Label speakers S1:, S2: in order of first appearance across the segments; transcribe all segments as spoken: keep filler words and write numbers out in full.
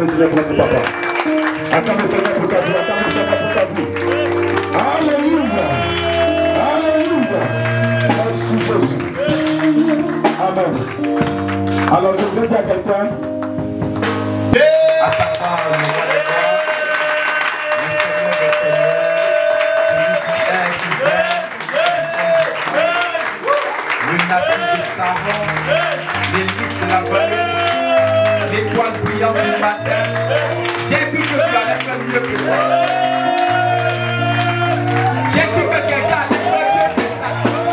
S1: Seigneur pour notre papa. Acclamez le Seigneur pour sa vie. Acclamez le Seigneur pour sa vie. Alléluia. Alléluia. Merci Jésus. Amen. Alors je vais dire à quelqu'un.
S2: À sa part, le roi des rois, le Seigneur des seigneurs, celui qui est, qui reste, le natif de Sharon, l'église de la vallée, l'étoile brillante du matin. J'ai vu que tu allais faire mieux que moi. J'ai vu que quelqu'un allait faire mieux que ça.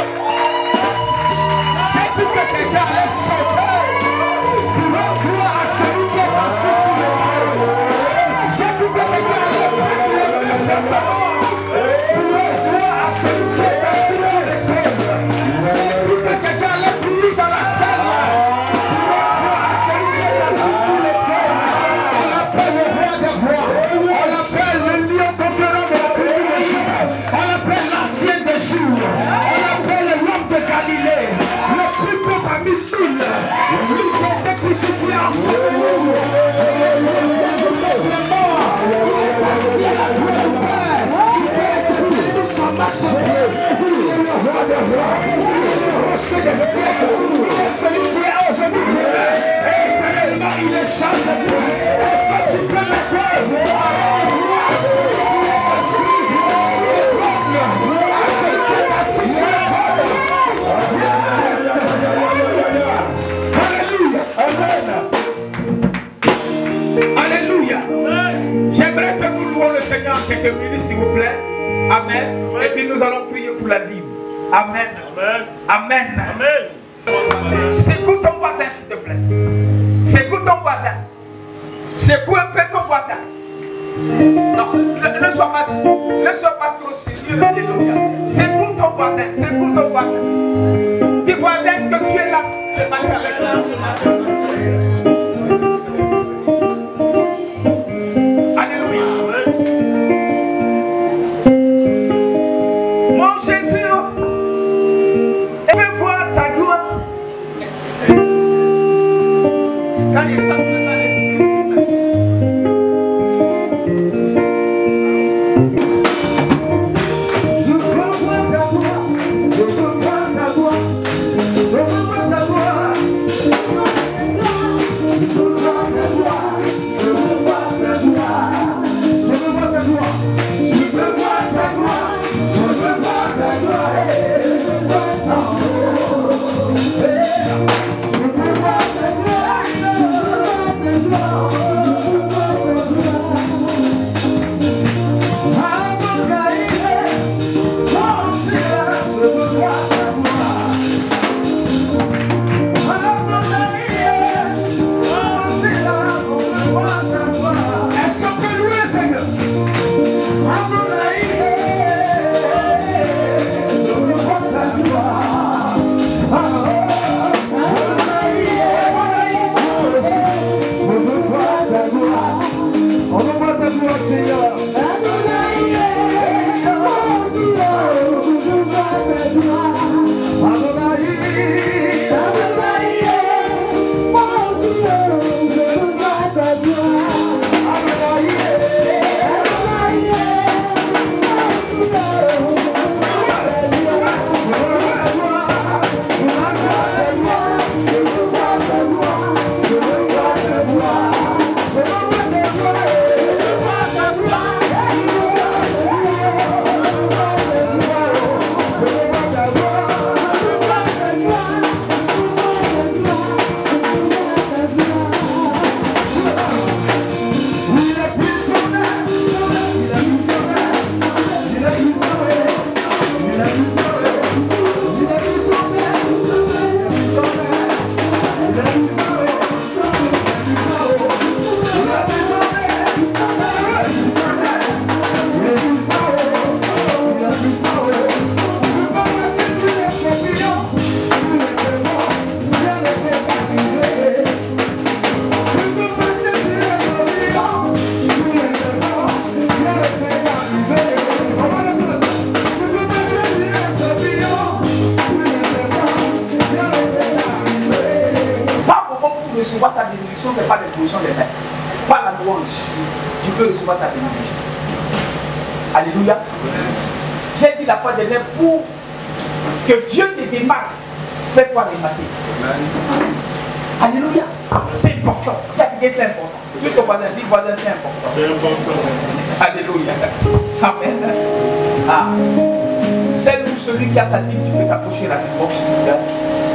S2: J'ai vu que quelqu'un allait sauter. Gloire à celui qui est assis sur le trône. J'ai vu que quelqu'un allait faire mieux que ça. Gloire à celui qui est assis sur le trône. J'ai vu que quelqu'un allait briller dans la salle. Gloire à celui qui est assis sur le trône. On l'appelle le roi des rois. On l'appelle le lion conquérant de la tribu de Juda. On l'appelle l'ancien des jours. On l'appelle l'homme de Galilée. Le plus beau parmi mille. Lui qui a été crucifié en feu. Le peuple mort. Il est passé à la gloire du Père. Qui fait ses ennemis sont marchés. Il est le roi des rois. Il est le rocher des siècles. Il est celui qui est aujourd'hui demain. Et éternellement il est changé. Est-ce que tu peux le faire? Alléluia. J'aimerais que nous louons le Seigneur en quelques minutes, s'il vous plaît. Amen. Amen. Et puis nous allons prier pour la dîme. Amen. Amen. Amen. Amen. Secoue ton voisin, s'il te plaît. Secoue ton voisin. Secoue un peu ton voisin. Non, ne, ne, sois pas, ne sois pas trop sérieux. Alléluia. Secoue ton voisin. Secoue ton voisin. Dis voisin, est-ce que tu es là? C'est ça qui est avec toi. recevoir ta bénédiction, ce n'est pas l'évolution des mains. Pas la
S3: louange, tu peux recevoir ta bénédiction. Alléluia. J'ai dit la fois dernière, pour que Dieu te démarque, fais-toi remarquer. Alléluia. C'est important. C'est important. Tout ce qu'on va dire, dis voisin, c'est important.
S4: C'est important.
S3: Alléluia. Amen. Ah. C'est nous, celui qui a sa dîme, tu peux t'approcher rapidement, s'il te plaît.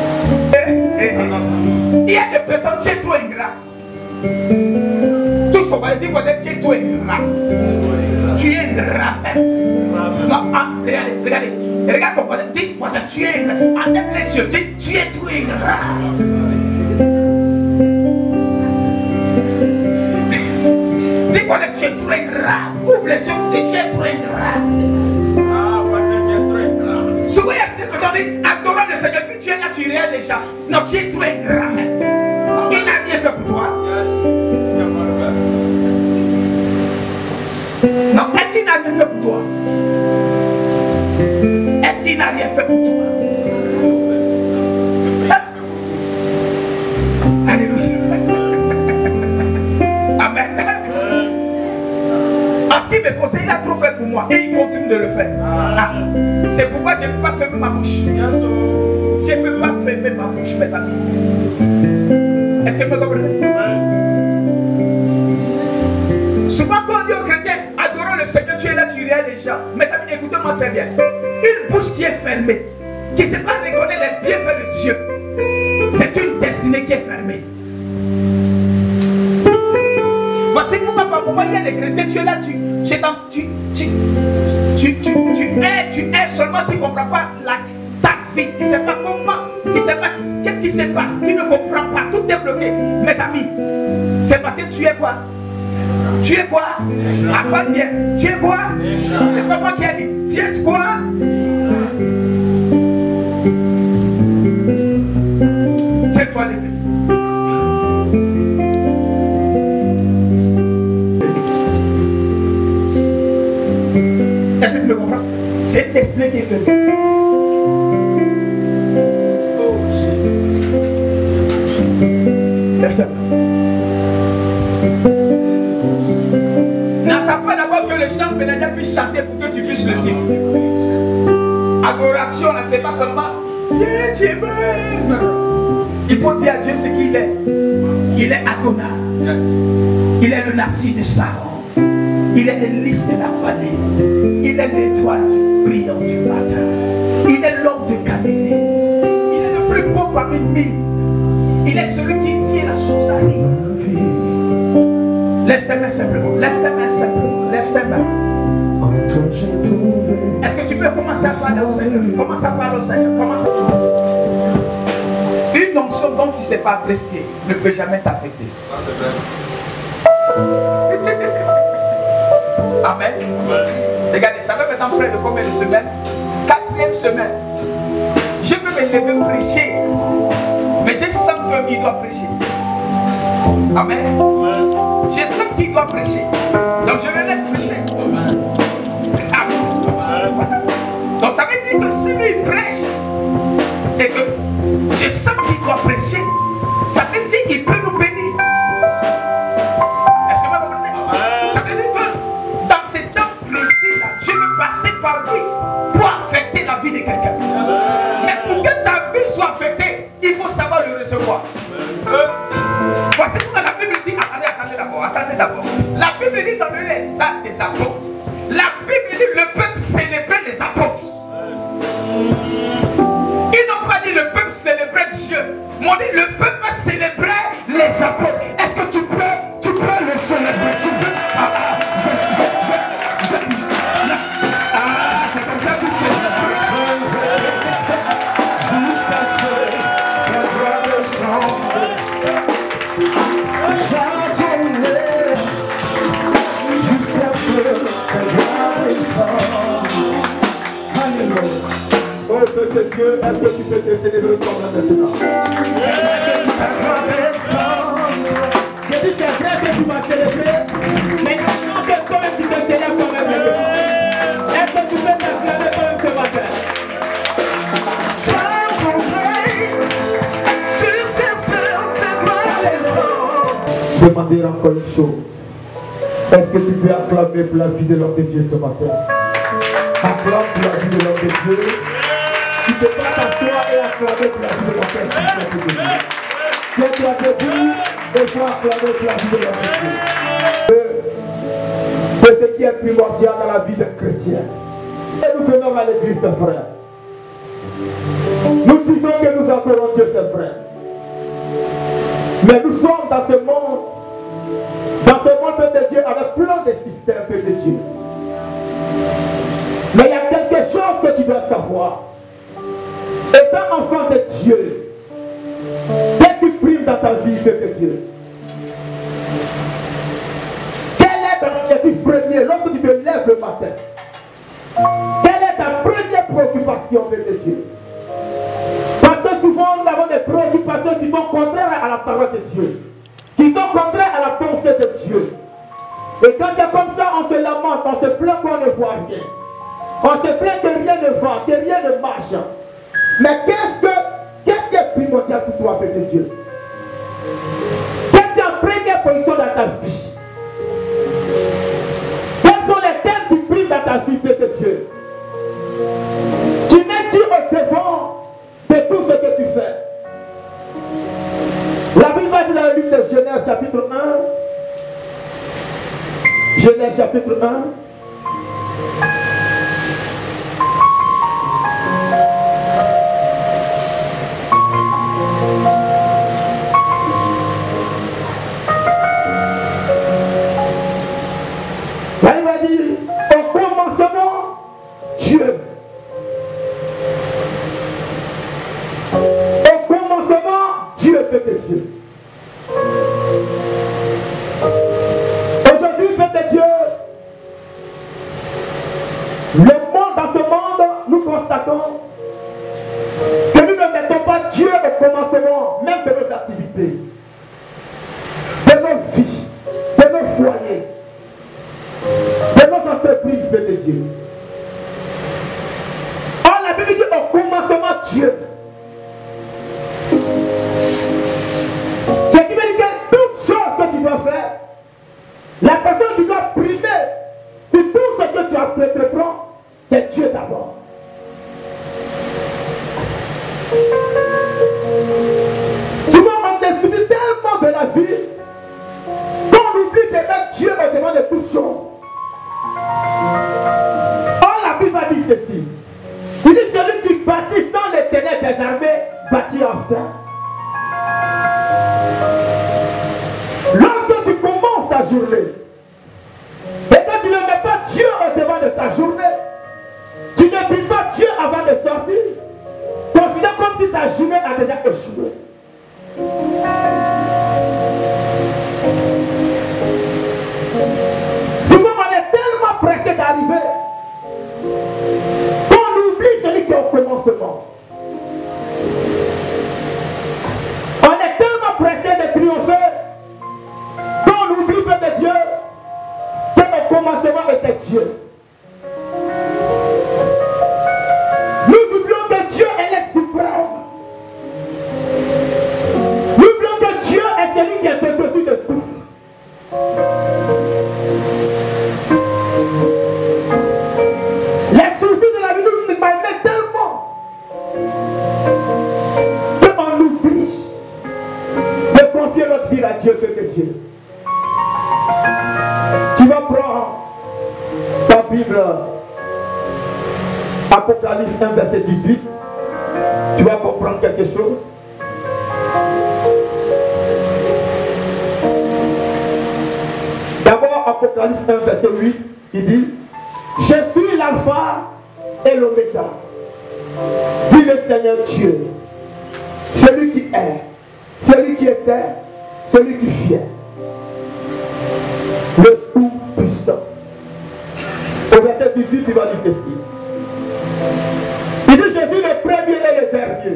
S3: Il y a des personnes, tu es trop ingrat. Tout ce qu'on va dire, voisin, tu es trop ingrat. Tu es ingrat même. Non, ah, regardez, regardez. Regarde ton voisin, dis, voisin, tu es ingrat. Enlève les yeux, dis, tu es trop ingrat. Dis, voisin, tu es trop ingrat. Ouvre les yeux, dis, tu es trop ingrat.
S4: Ah, voisin, tu es trop ingrat.
S3: Souvent, il y a cette personne qui dit, adorant le Seigneur, puis tu es naturel déjà. Non, tu es trop ingrat même. Il n'a rien fait pour toi.
S4: Yes.
S3: Non, est-ce qu'il n'a rien fait pour toi? Est-ce qu'il n'a rien fait pour toi? Hein? Alléluia. Amen. Parce qu'il me conseille, il a trop fait pour moi et il continue de le faire. Ah. C'est pourquoi je ne peux pas fermer ma bouche. Je ne peux pas fermer ma bouche, mes amis. Est-ce que vous me comprenez? Souvent quand on dit aux chrétiens, adorons le Seigneur, tu es là, tu réalises déjà. Mais ça, écoutez-moi très bien. Une bouche qui est fermée, qui ne sait pas reconnaître les bienfaits de Dieu, c'est une destinée qui est fermée. Voici pourquoi par moment il y a des chrétiens, tu es là, tu, tu es dans, tu, tu, tu, tu, tu es, tu es seulement, tu ne comprends pas la, ta vie, tu ne sais pas comment, tu ne sais pas qu'est-ce qui se passe, tu ne comprends pas, tout est bloqué. Mes amis, c'est parce que tu es quoi? Tu es quoi? Apprends bien. Tu es quoi? C'est pas moi qui ai dit. Tu es quoi? Tiens-toi levé. Est-ce que tu me comprends? C'est une destinée qui est faite. Oh, lève-toi. N'attends pas d'abord que le chant Bénédicte puisse chanter pour que tu puisses le suivre. Adoration, là, c'est pas seulement yeah, tu es bon. Il faut dire à Dieu ce qu'il est. Il est Adonai. Il est le Nassi de Saron. Il est le lys de la vallée. Il est l'étoile brillant du matin. Il est l'homme de Galilée. Il est le plus beau parmi mille. Il est celui qui tient la chose à vie. Lève tes mains simplement, lève tes mains simplement, lève tes mains. Est-ce que tu peux commencer à parler au Seigneur? Commence à parler au Seigneur, commence à parler. Une onction dont tu ne sais pas apprécier ne peut jamais t'affecter.
S4: Ça c'est vrai.
S3: Amen. Amen. Regardez, ça fait maintenant près de combien de semaines? Quatrième semaine. Je peux me lever prêcher, mais je sens qu'il doit prêcher. Amen. Amen. Je sens qu'il doit prêcher. Donc je le laisse prêcher. Amen. Amen. Donc ça veut dire que si lui prêche et que je sens qu'il doit prêcher, ça veut dire qu'il peut nous bénir. Est-ce que vous comprenez? Ça veut dire que dans ces temps précis-là, Dieu veut passer par lui pour affecter la vie de quelqu'un. Mais pour que ta vie soit affectée, il faut savoir le recevoir. Euh, voici pourquoi la Bible dit, attendez, attendez d'abord, attendez d'abord. La Bible dit dans les actes des apôtres. La Bible dit le peuple célébrait les apôtres. Ils n'ont pas dit le peuple célébrait Dieu. Ils m'ont dit le peuple célébrait les apôtres. Est-ce que tu peux, tu peux le célébrer? Tu peux? Ah, ah, je, je, je, je, ah, c'est comme ça que tu célèbres. Jusqu'à ce que ta voix descende. J'attendais jusqu'à ce que ta voix descende. Alléluia. Oh, peut-être Dieu, est-ce que tu peux te célébrer comme là maintenant? Ta voix descende. Je dis c'est vrai que tu vas célébrer, mais maintenant que toi-même tu te célèbres quand même maintenant. Est-ce que tu peux t'acclamer quand même ce matin? J'attendais jusqu'à ce que ta voix descende. Demandez encore une chose.
S2: Est-ce que tu peux acclamer pour la vie de l'homme de Dieu ce matin? Acclame pour la vie de l'homme de Dieu. Tu peux pas t'asseoir et acclamer pour la vie de l'homme de Dieu. Tiens-toi debout et sois acclamé pour la vie de l'homme de Dieu. C'est ce qui est primordial dans la vie d'un chrétien. Et nous venons à l'église, frère. Nous disons que nous adorons Dieu, c'est vrai. Mais nous sommes dans ce monde, dans ce monde de Dieu, avec plein de systèmes de Dieu. Mais il y a quelque chose que tu dois savoir. Étant enfant de Dieu, qu'est-ce qui prime dans ta vie de Dieu? Quel est ton objectif premier lorsque tu te lèves le matin? Quelle est ta première préoccupation de Dieu? Parce que souvent nous avons des préoccupations qui sont contraires à la parole de Dieu, qui sont contraires à la pensée de Dieu. Et quand c'est comme ça, on se lamente, on se plaint qu'on ne voit rien. On se plaint que rien ne va, que rien ne marche. Mais qu'est-ce que, qu'est-ce qui est primordial pour toi, Père de Dieu? Quelle est ta première position dans ta vie? Quels sont les thèmes qui priment dans ta vie, Père de Dieu? Tu mets Dieu au devant de tout ce que tu fais. La Bible va dire dans le livre de Genèse chapitre un. Genèse chapitre un. Là, il va dire, au commencement, Dieu. Au commencement, Dieu était Dieu. Aujourd'hui, Père de Dieu, le monde, dans ce monde, nous constatons que nous ne mettons pas Dieu au commencement, même de nos activités, de nos vies, de nos foyers, de nos entreprises, Père de Dieu. Or, la Bible dit au commencement Dieu. Ce qui veut dire que toute chose que tu dois faire, la personne qui doit primer sur tout ce que tu as pu entreprendre, c'est Dieu d'abord. Souvent on discute tellement de la vie qu'on oublie de mettre Dieu au devant de toutes choses. Or la Bible a dit ceci. Il dit celui qui bâtit sans l'Éternel des armées bâtit en vain. Lorsque tu commences ta journée et que tu ne mets pas Dieu au devant de ta journée, tu ne pries pas Dieu avant de sortir, considère comme si ta journée a déjà échoué. Souvent on est tellement pressé d'arriver qu'on oublie celui qui est au commencement. On est tellement pressé de triompher qu'on oublie, Père de Dieu, que au commencement était Dieu. Nous oublions que Dieu est le suprême. Nous oublions que Dieu est celui qui est au-dessus de tout. Les soucis de la vie nous malmènent tellement qu'on oublie de confier notre vie à Dieu, Père de Dieu. Tu vas prendre ta Bible, Apocalypse un, verset dix-huit. Tu vas comprendre quelque chose. D'abord, Apocalypse un, verset huit, il dit: je suis l'alpha et l'oméga, dit le Seigneur Dieu, celui qui est, celui qui était, celui qui vient, le Tout-Puissant. Au verset dix-huit, il va dire ceci. Il dit: je suis le premier et le dernier,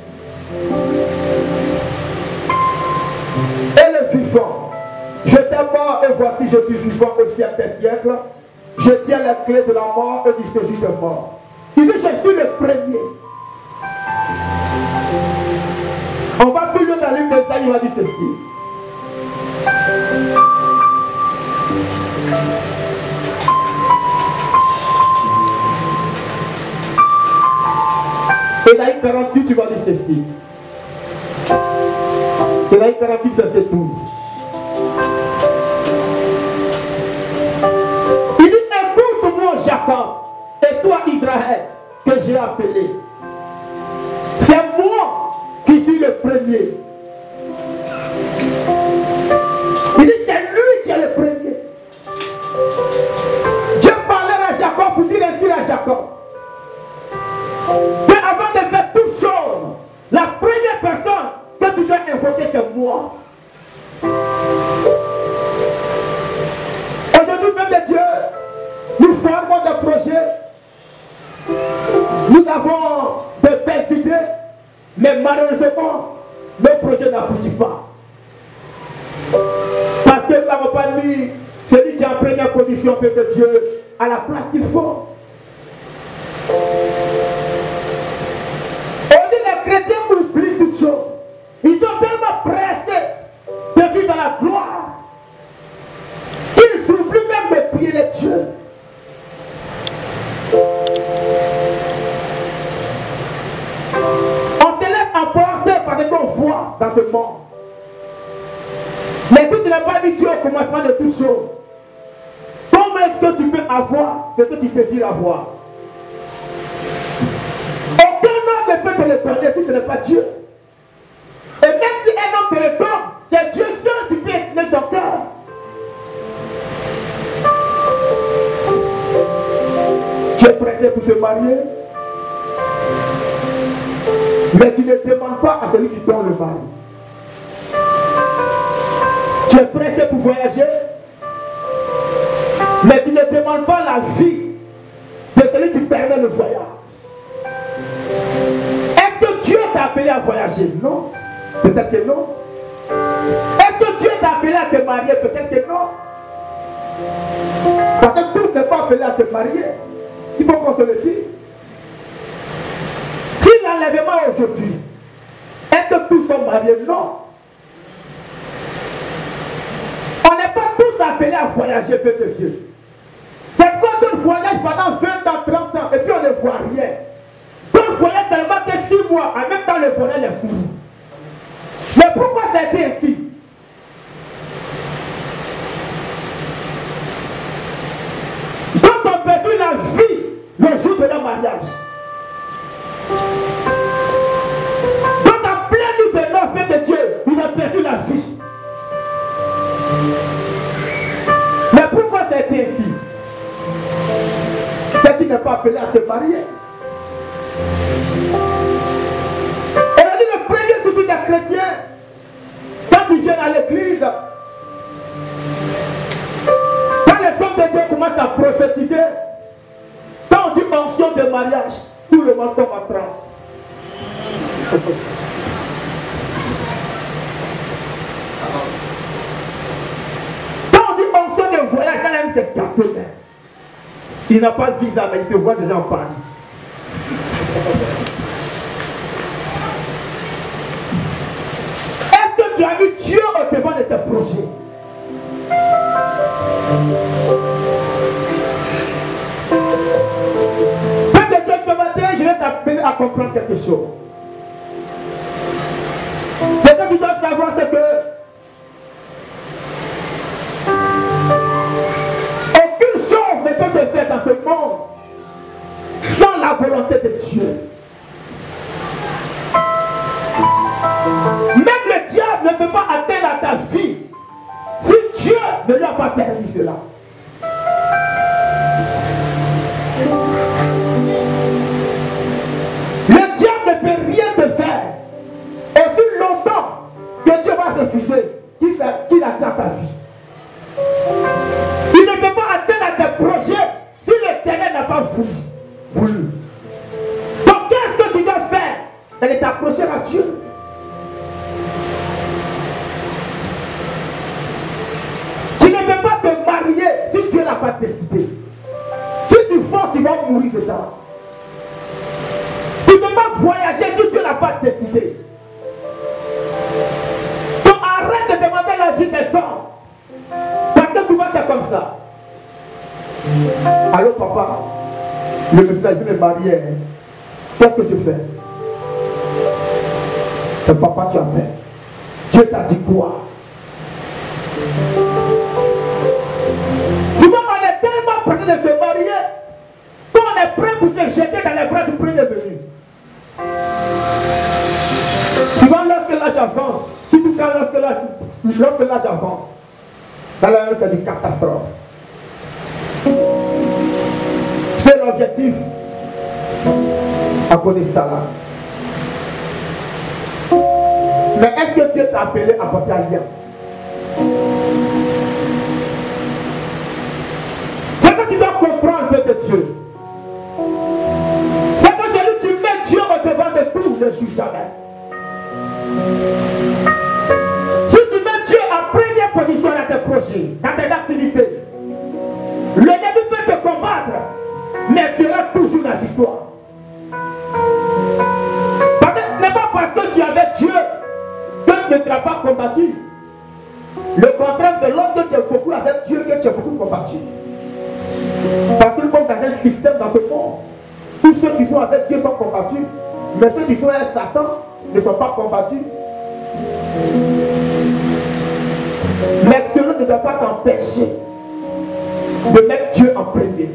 S2: et le vivant. Je t'ai mort et voici je suis vivant au siècle des siècles. Je tiens la clé de la mort et du séjour de mort. Il dit: je suis le premier. On va plus loin dans le livre d'Ésaïe, il va dire ceci.
S5: Ésaïe quarante-huit, tu vas lire ceci. Ésaïe quarante-huit, verset douze. Il dit, écoute-moi Jacob, et toi Israël, que j'ai appelé. C'est moi qui suis le premier. Il dit, c'est lui qui est le premier. Dieu parlait à Jacob pour dire ainsi à Jacob. Mais avant de faire toutes choses, la première personne que tu dois invoquer, c'est moi. Aujourd'hui, même de Dieu, nous formons des projets, nous avons de belles idées, mais malheureusement, nos projets n'aboutissent pas. Parce que nous n'avons pas mis celui qui est en première position, Père de Dieu, à la place qu'il faut. Les chrétiens oublient toutes choses. Ils sont tellement pressés de vivre dans la gloire qu'ils oublient même de prier les dieux. On se laisse emporter par ce qu'on voit dans ce monde. Mais si tu n'as pas mis Dieu au commencement de toutes choses, comment est-ce que tu peux avoir ce que tu désires avoir? Ne peut te le donner si ce n'est pas Dieu. Et même si un homme te le donne, c'est Dieu seul qui peut éclairer son cœur. Tu es pressé pour te marier, mais tu ne demandes pas à celui qui donne le mari. Tu es pressé pour voyager, mais tu ne demandes pas la vie de celui qui permet le voyage. Est-ce que Dieu t'a appelé à voyager? Non. Peut-être que non. Est-ce que Dieu t'a appelé à te marier? Peut-être que non. Parce que tous ne sont pas appelés à se marier. Il faut qu'on se le dise. Si l'enlèvement aujourd'hui, est-ce que tous sont mariés? Non. On n'est pas tous appelés à voyager, Père de Dieu. C'est quand on voyage pendant vingt ans, trente ans, et puis on ne voit rien. Donc voyage seulement que six mois, en même temps le bonheur est fou. Mais pourquoi ça a été ainsi? Donc on perdu la vie le jour de leur mariage. Donc en plein nuit de l'offre de Dieu, ils ont perdu la vie. Mais pourquoi ça a été ainsi? C'est qu'il n'est pas appelé à se marier. Et on dit le premier souci des chrétiens, quand ils viennent à l'église, quand les hommes de Dieu commencent à prophétiser, quand on dit mention de mariage, tout le monde tombe en transe. Quand on dit mention de voyage, quand même c'est gâté. Il n'a pas de visa, mais il se voit déjà en Paris. Est-ce que tu as mis Dieu au devant de tes projets? Peut-être que ce matin, je vais t'appeler à comprendre quelque chose. Ce que tu dois savoir, c'est que aucune chose ne peut se faire dans ce monde sans la volonté de Dieu. Même le diable ne peut pas atteindre à ta vie si Dieu ne lui a pas permis cela. Le diable ne peut rien te faire aussi longtemps que Dieu va refuser qu'il attend ta vie. Il ne peut pas atteindre à tes projets si l'Éternel n'a pas voulu. voulu. Donc qu'est-ce que tu dois faire? C'est de t'approcher à Dieu. Tu ne peux pas te marier si Dieu n'a pas décidé. Si tu forces, tu vas mourir dedans. Tu ne peux pas voyager si Dieu n'a pas décidé. Donc arrête de demander la vie des hommes. Parce que tu vois c'est comme ça. Allô papa, le monsieur a dit me marier. Qu'est-ce que je fais? Et papa, tu as fait. Dieu t'a dit quoi? Tu vois, on est tellement prêt de se marier qu'on est prêt pour se jeter dans les bras du premier venu. Tu vois, lorsque l'âge avance, surtout quand lorsque l'âge, lorsque l'âge avance, dans la c'est une catastrophe. C'est l'objectif à cause de ça là. Mais est-ce que Dieu t'a appelé à porter alliance? C'est que tu dois comprendre de Dieu. C'est que celui qui met Dieu au devant de tout ne joue jamais. Si tu mets Dieu en première position dans tes projets, dans tes activités, le début peut te combattre, mais tu auras toujours la victoire. Ce n'est pas parce que tu es avec Dieu que tu ne seras pas combattu. Le contraire de l'homme que tu es beaucoup avec Dieu, que tu es beaucoup combattu. Parce que comme dans un système dans ce monde, tous ceux qui sont avec Dieu sont combattus, mais ceux qui sont avec Satan ne sont pas combattus. Mais cela ne doit pas t'empêcher de mettre Dieu en premier.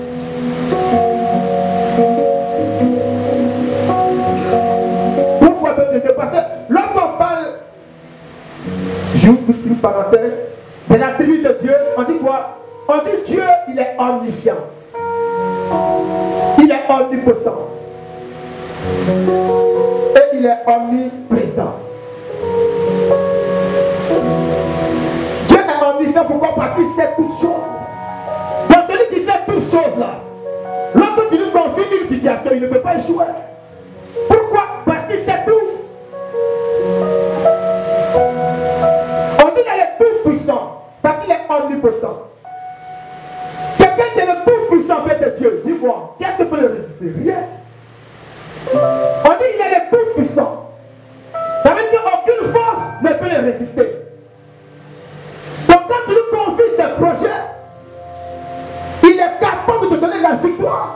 S5: Pourquoi? Parce que lorsqu'on parle, j'ouvre une parenthèse, de l'attribut de Dieu, on dit quoi? On dit Dieu, il est omniscient. Il est omnipotent. Et il est omniprésent. Dieu est omniscient, pourquoi? Parce qu'il sait toutes choses. Donc celui qui sait toutes choses là, lorsque tu lui confies une situation, il ne peut pas échouer. Pourquoi? Parce qu'il sait tout. On dit qu'il est tout puissant, parce qu'il est omnipotent. Quelqu'un qui est le tout puissant en fait de Dieu, dis-moi, qu'est-ce que peut le résister? Rien. On dit qu'il est le tout puissant. Ça veut dire qu'aucune force ne peut le résister. Donc quand tu lui confies tes projets, il est capable de te donner la victoire.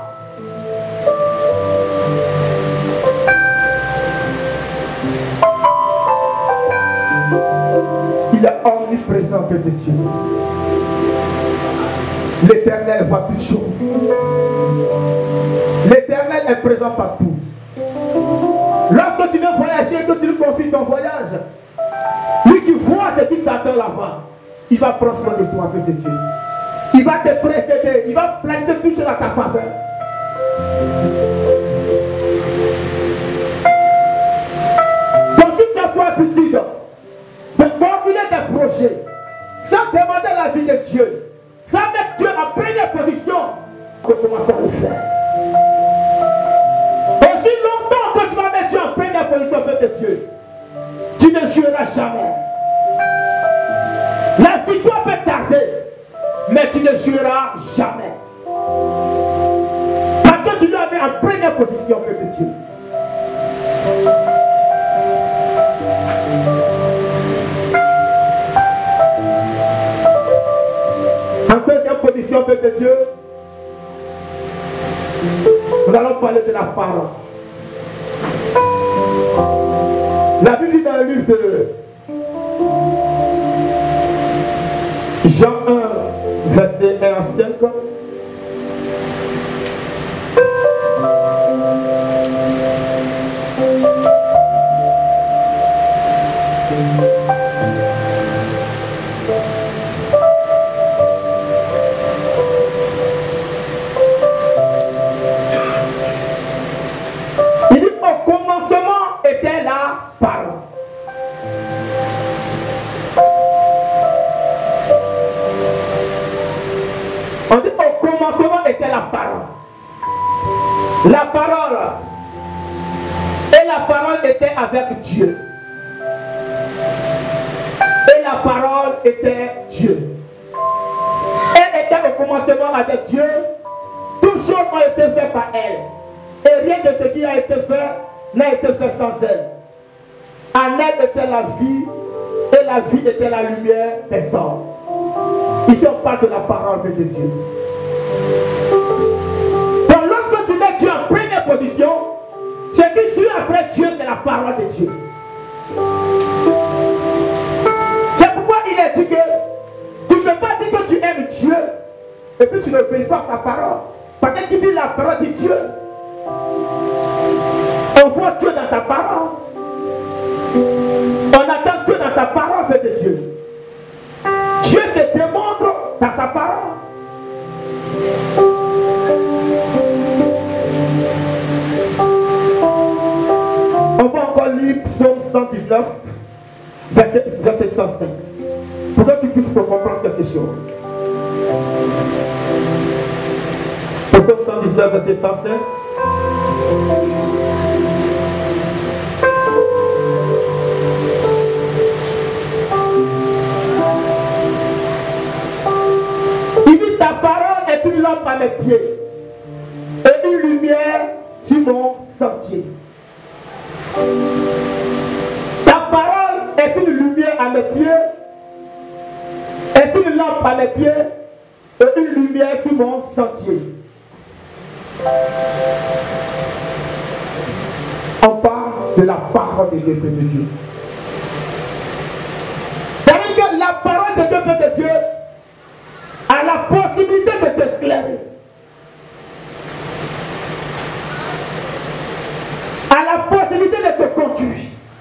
S5: Il est omniprésent que de Dieu. L'Éternel voit toutes choses. L'Éternel est présent partout. Lorsque tu veux voyager et que tu lui confies ton voyage, lui qui voit ce qui t'attend là-bas, il va prendre soin de toi que de Dieu. Il va te précéder, il va planifier tout sur ta faveur. Donc si tu as pour habitude de formuler des projets, sans demander l'avis de Dieu, sans mettre Dieu en première position, on peut commencer à le faire. Aussi longtemps que tu vas mettre Dieu en première position avec de Dieu, tu ne joueras jamais. La victoire peut tarder, mais tu ne joueras jamais. Parce que tu dois mettre en première position avec Dieu. En deuxième position avec Dieu, nous allons parler de la parole. La Bible dit dans le livre de Jean un, verset un à cinq. Il dit au commencement était la parole. On dit au commencement était la parole. La parole. Et la parole était avec Dieu. Et la parole était Dieu. Elle était au commencement avec Dieu. Toutes choses ont été faites par elle. Et rien de ce qui a été fait n'a été fait sans elle. En elle était la vie. Et la vie était la lumière des hommes. Ici on parle de la parole de Dieu. Dieu, c'est la parole de Dieu. C'est pourquoi il est dit que tu ne peux pas dire que tu aimes Dieu et puis tu n'obéis pas à sa parole. Parce que tu dis la parole de Dieu. On voit Dieu dans sa parole. On attend Dieu dans sa parole, Père de Dieu. Dieu se démontre dans sa parole. On va encore lire Psaume cent dix-neuf, verset, verset cent cinq. Pour que tu puisses comprendre quelque chose. Psaume cent dix-neuf, verset cent cinq. Il dit, ta parole est une lampe à mes pieds et une lumière sur mon sentier. Ta parole est une lumière à mes pieds, est une lampe à mes pieds et une lumière sur mon sentier. On parle de la parole de Dieu, de Dieu. C'est-à-dire que la parole de Dieu, de Dieu a la possibilité de t'éclairer, a la possibilité de te conduire.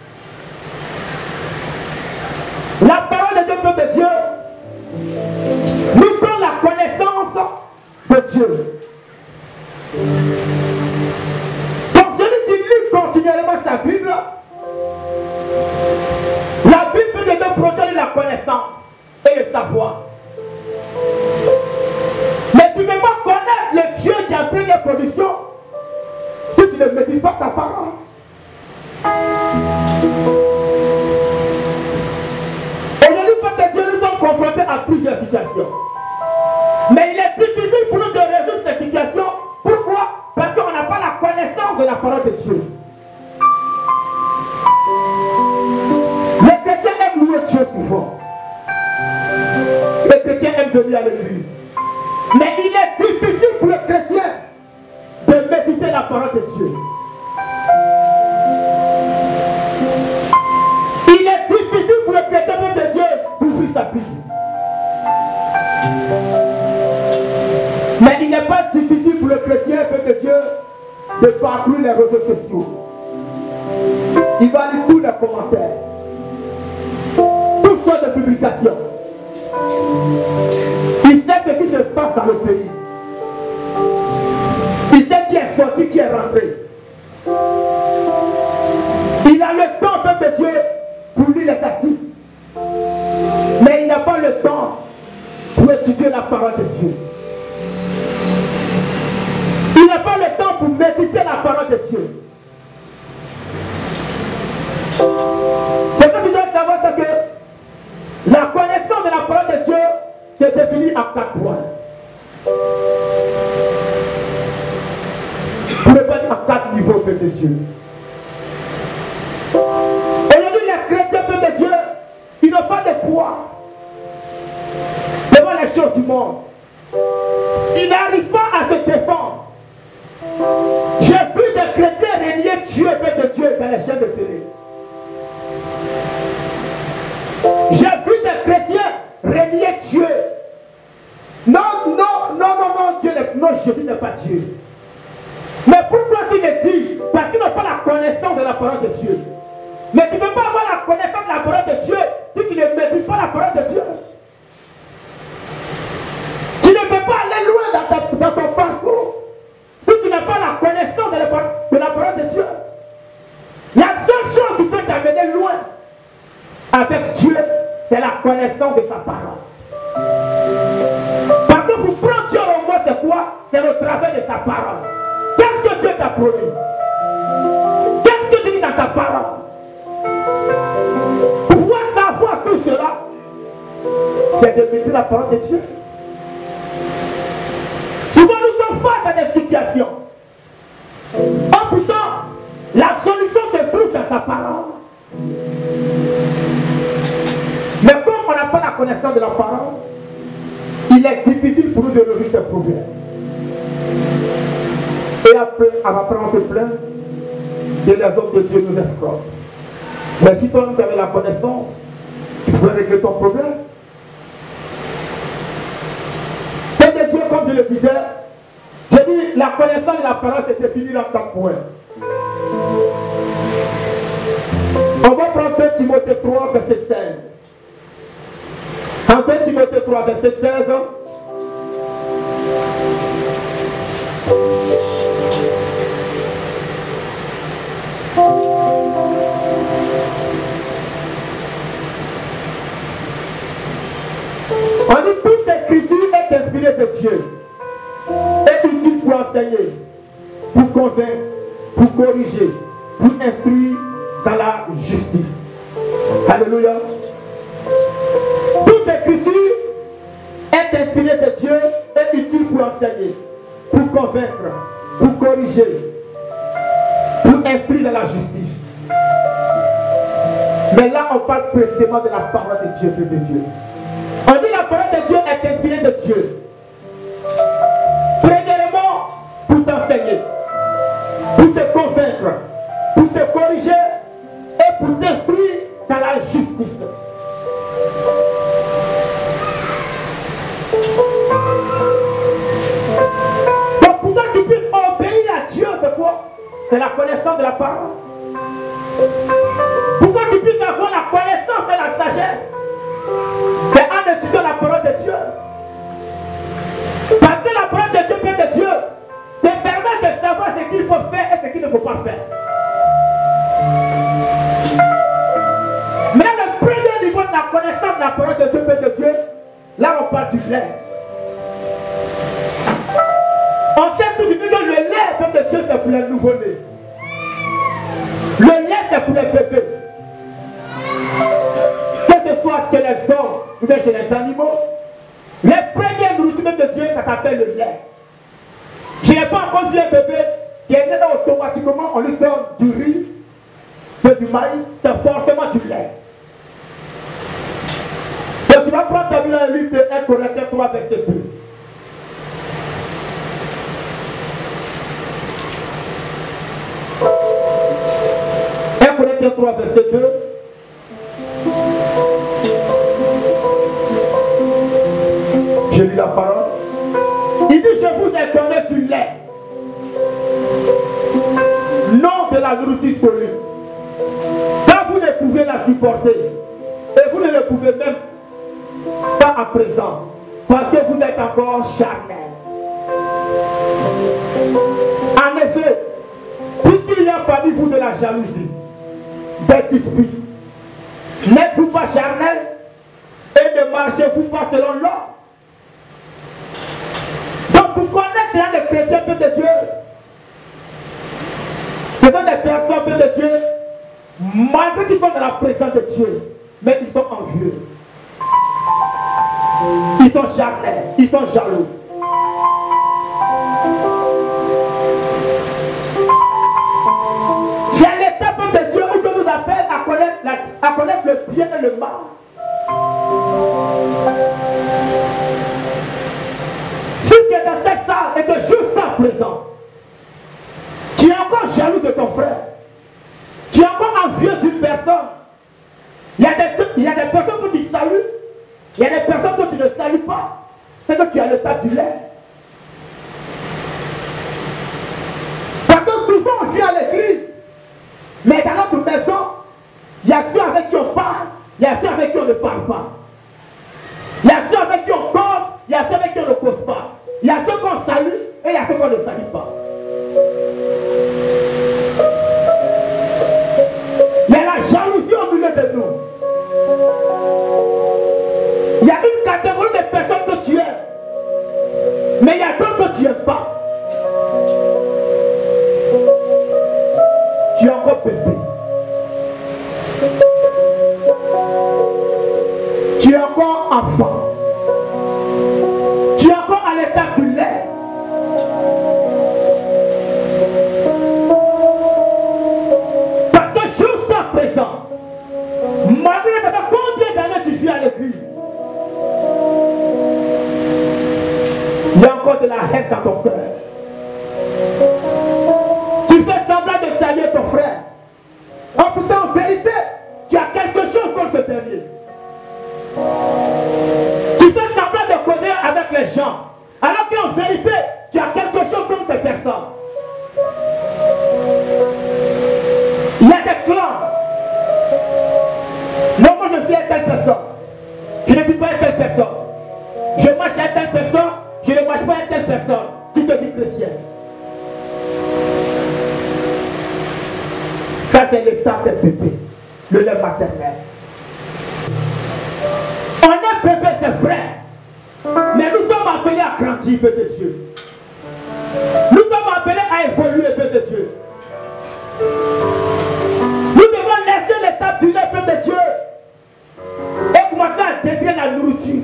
S5: La parole de Dieu, de Dieu nous donne la connaissance de Dieu. Donc celui qui lit continuellement sa Bible, la Bible de Dieu produit la connaissance et le savoir. Mais tu ne peux pas connaître le Dieu qui a pris les productions si tu ne médites pas sa parole. Aujourd'hui, Père de Dieu, nous sommes confrontés à plusieurs situations. Mais il est difficile pour nous de résoudre ces situations. Pourquoi? Parce qu'on n'a pas la connaissance de la parole de Dieu. Les chrétiens aiment louer Dieu souvent. Les chrétiens aiment venir à l'église. Mais il est difficile pour les chrétiens de méditer la parole de Dieu. Il est difficile pour les chrétiens de Dieu d'ouvrir sa Bible. Mais il n'est pas difficile pour le chrétien de Dieu de parcourir les réseaux sociaux. Il va lire tous les commentaires, toutes sortes de publications. Il sait ce qui se passe dans le pays. Il sait qui est sorti, qui est rentré. Il a le temps, Père de Dieu, pour lire les articles. Mais il n'a pas le temps pour étudier la parole de Dieu. Il n'a pas le temps pour méditer la parole de Dieu. Ce que tu dois savoir, c'est que la connaissance de la parole de Dieu se définit en quatre points. Pour ne pas dire en quatre niveaux, Père de Dieu. Aujourd'hui, les chrétiens, Père de Dieu, ils n'ont pas de poids devant les choses du monde. Ils n'arrivent pas à se défendre. J'ai vu des chrétiens renier Dieu, Père de Dieu, dans les chaînes de télé. J'ai vu des chrétiens renier Dieu. Non, non, non, non, non, Dieu n'est, non, Jésus n'est pas Dieu. Mais pourquoi il le dit? Parce qu'ils n'ont pas la connaissance de la parole de Dieu. Mais tu ne peux pas avoir la connaissance de la parole de Dieu si tu ne médites pas la parole de Dieu. Tu ne peux pas aller loin dans, ta, dans ton parcours si tu n'as pas la connaissance de la, de la parole de Dieu. La seule chose qui peut t'amener loin avec Dieu, c'est la connaissance de sa parole. Parce que pour prendre Dieu au moins, c'est quoi? C'est le travail de sa parole. Qu'est-ce que Dieu t'a promis? Qu'est-ce que tu dis dans sa parole? Pour pouvoir savoir tout cela, c'est de méditer la parole de Dieu. Souvent nous sommes face à des situations. Oh pourtant, la solution se trouve dans sa parole. Mais comme on n'a pas la connaissance de la parole, il est difficile pour nous de résoudre ces problèmes. Et après, après on se plaint, de les hommes de Dieu nous escroquent. Mais si toi, tu avais la connaissance, tu pouvais régler ton problème. Père de Dieu, comme je le disais, j'ai dit, la connaissance de la parole était finie dans quatre points. On va prendre deux Timothée trois, verset seize. En deux Timothée trois, verset seize, on dit toute écriture est inspirée de Dieu, est utile pour enseigner, pour convaincre, pour corriger, pour instruire dans la justice. Alléluia. Toute écriture est inspirée de Dieu, est utile pour enseigner, pour convaincre, pour corriger, pour instruire dans la justice. Mais là, on parle précisément de la parole de Dieu, de Dieu. On dit la parole de Dieu est inspirée de Dieu. Premièrement, pour t'enseigner, pour te convaincre, pour te corriger et pour t'instruire dans la justice. Donc pour que tu puisses obéir à Dieu, c'est quoi? C'est la connaissance de la parole. Pour que tu puisses avoir la connaissance et la sagesse, c'est en étudiant la parole de Dieu. Parce que la parole de Dieu, Père de Dieu, te permet de savoir ce qu'il faut faire et ce qu'il ne faut pas faire. Mais là, le premier niveau de la connaissance de la parole de Dieu, Père de Dieu, là on parle du lait. On sait tout de suite que le lait, Père de Dieu, c'est pour les nouveau-nés. Le lait, c'est pour les bébés. Que ce soit chez les hommes ou bien chez les animaux, les premières nourritures de Dieu, ça s'appelle le lait. Je n'ai pas encore vu un bébé qui est né automatiquement, on lui donne du riz, du maïs, c'est forcément du lait. Donc tu vas prendre ta Bible dans le livre de un Corinthiens trois, verset deux. un Corinthiens trois, verset deux. Je lis la parole. Il dit, je vous ai donné du lait, non de la nourriture solide, car vous ne pouvez la supporter, et vous ne le pouvez même pas à présent, parce que vous êtes encore charnel. En effet, puisqu'il y a parmi vous de la jalousie, des disputes, n'êtes-vous pas charnel et ne marchez-vous pas selon l'ordre? Donc pour connaître les des chrétiens, Père de Dieu, ce sont des personnes, Père de Dieu, malgré qu'ils sont dans la présence de Dieu, mais ils sont envieux. Ils sont charnels, ils sont jaloux. C'est l'étape de Dieu où Dieu nous appelle à connaître, la, à connaître le bien et le mal. Si tu es dans cette salle et que jusqu'à présent, tu es encore jaloux de ton frère, tu es encore envieux d'une personne, il y a des, il y a des personnes que tu salues, il y a des personnes que tu ne salues pas, c'est que tu as le tas du lait. Parce que souvent on vient à l'église, mais dans notre maison, il y a ceux avec qui on parle, il y a ceux avec qui on ne parle pas. Il y a ceux avec qui on cause, il y a ceux avec qui on ne cause pas. Il y a ceux qu'on salue et il y a ceux qu'on ne salue pas. Il y a la jalousie au milieu de nous. Il y a une catégorie de personnes que tu aimes, mais il y a d'autres que tu n'aimes pas. Tu es encore bébé. Tu es encore enfant. Tu es encore à l'état du lait. Parce que jusqu'à présent, malgré combien d'années tu vis à l'église, il y a encore de la haine dans ton cœur. Tu fais semblant de saluer ton frère. dernier. Tu fais semblant de connaître avec les gens, alors qu'en vérité, tu as quelque chose comme ces personnes. Il y a des clans. Non, moi je suis à telle personne. Je ne suis pas à telle personne. Je marche à telle personne, je ne marche pas à telle personne. Tu te dis chrétien. Ça c'est l'état des bébés, le lait maternel. On est bébé, c'est vrai. Mais nous sommes appelés à grandir, peu de Dieu. Nous sommes appelés à évoluer, peu de Dieu. Nous devons laisser l'étape du lait, peu de Dieu. Et commencer à détruire la nourriture.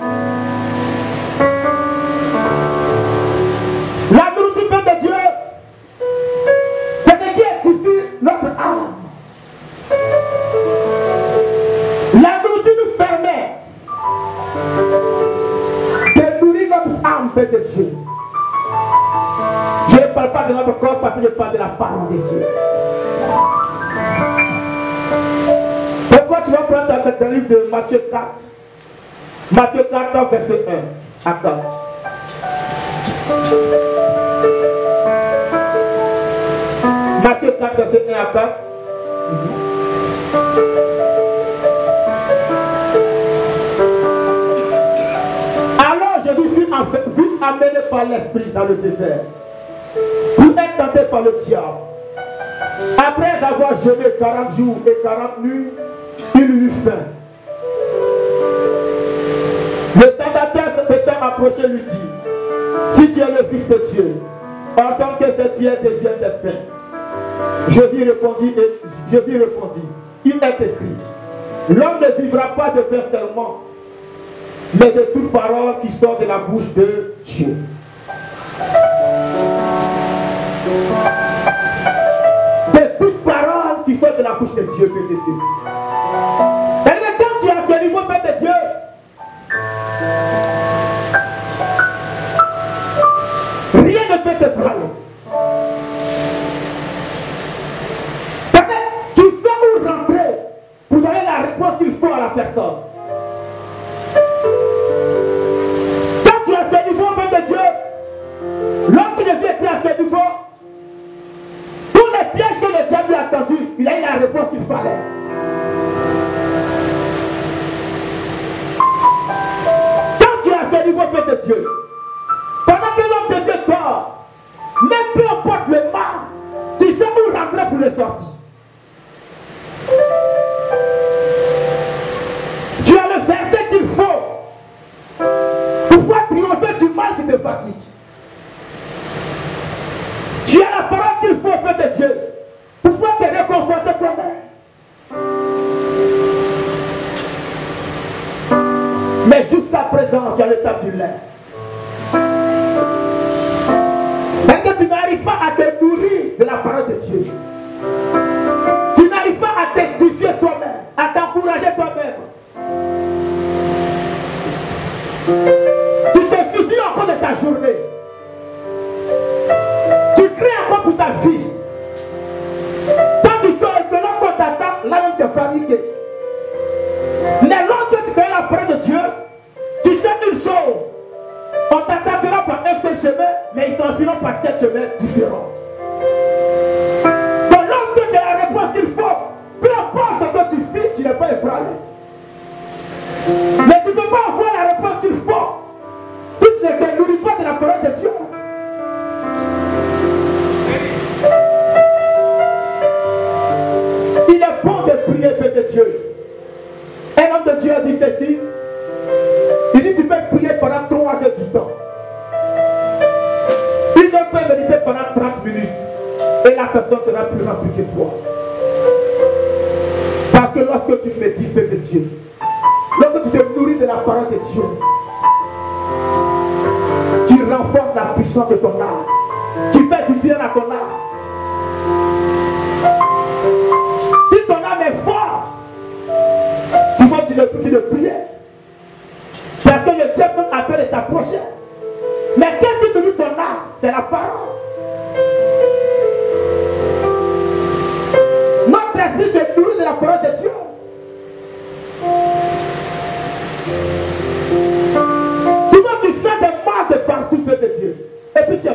S5: La nourriture, peu de Dieu, c'est ce qui édifie notre âme. La nourriture nous permet de nourrir notre âme, peu de Dieu. Je ne parle pas de notre corps parce que je parle de la parole de Dieu. Pourquoi tu vas prendre dans le livre de Matthieu quatre, Matthieu quatre, verset un à quatre. Matthieu quatre, verset un à quatre. Alors Jésus fut, fut amené par l'Esprit dans le désert pour être tenté par le diable. Après avoir jeûné quarante jours et quarante nuits, il eut faim. Le tentateur s'étant approché lui dit: si tu es le Fils de Dieu, ordonne que ces pierres deviennent des pains. Jésus répondit, et Jésus répondit, il est écrit: l'homme ne vivra pas de pain seulement, mais de toute parole qui sort de la bouche de Dieu. De toute parole qui sort de la bouche de Dieu, Père de Dieu. Et quand tu es à ce niveau, Père de Dieu, rien ne peut te prendre. Parce que tu sais où rentrer pour donner la réponse qu'il faut à la personne. Quand tu es à ce niveau, Père de Dieu, l'homme qui devait être à ce niveau, tous les pièges que le diable lui a tendus, il a eu la réponse qu'il fallait. Quand tu es à ce niveau, Père de Dieu, pendant que l'homme de Dieu dort, même peu importe le mal, tu sais où rentrer pour le sortir. Tu as le verset qu'il faut pour pouvoir triompher du mal qui te fatigue. Tu as la parole qu'il faut, Père de Dieu, pour pouvoir te réconforter toi-même. Mais jusqu'à présent, tu as l'état du lait. Parce que tu n'arrives pas à te nourrir de la parole de Dieu. Tu n'arrives pas à t'édifier toi-même, à t'encourager toi-même. Tu te soucies encore de ta journée. Tu crées encore pour ta vie. Quand tu dors et que l'homme t'attend, là même tu es paniqué. Mais lorsque tu fais la parole de Dieu, tu sais une chose. On t'attendra par un seul chemin, mais ils t'enverront par sept chemins différents. Donc lorsque tu as la réponse qu'il faut, peu importe ce que tu fais, tu n'es pas ébranlé. Mais tu ne peux pas avoir la réponse qu'il faut. Tu ne te nourris pas de la parole de Dieu. Il est bon de prier, Père de Dieu. Un homme de Dieu a dit ceci. Il dit: tu peux prier pendant trois heures du temps. Une heure peut méditer pendant trente minutes. Et la personne sera plus remplie que toi. Parce que lorsque tu médites, Père de Dieu, lorsque tu te nourris de la parole de Dieu, tu renforces la puissance de ton âme. Tu fais du bien à ton âme. Si ton âme est forte, tu vas tu ne plus de prier. Parce que le diable appelle t'approcher. Mais qu'est-ce qui te dit ton âme? C'est la parole. Notre esprit se nourrit de la parole de Dieu.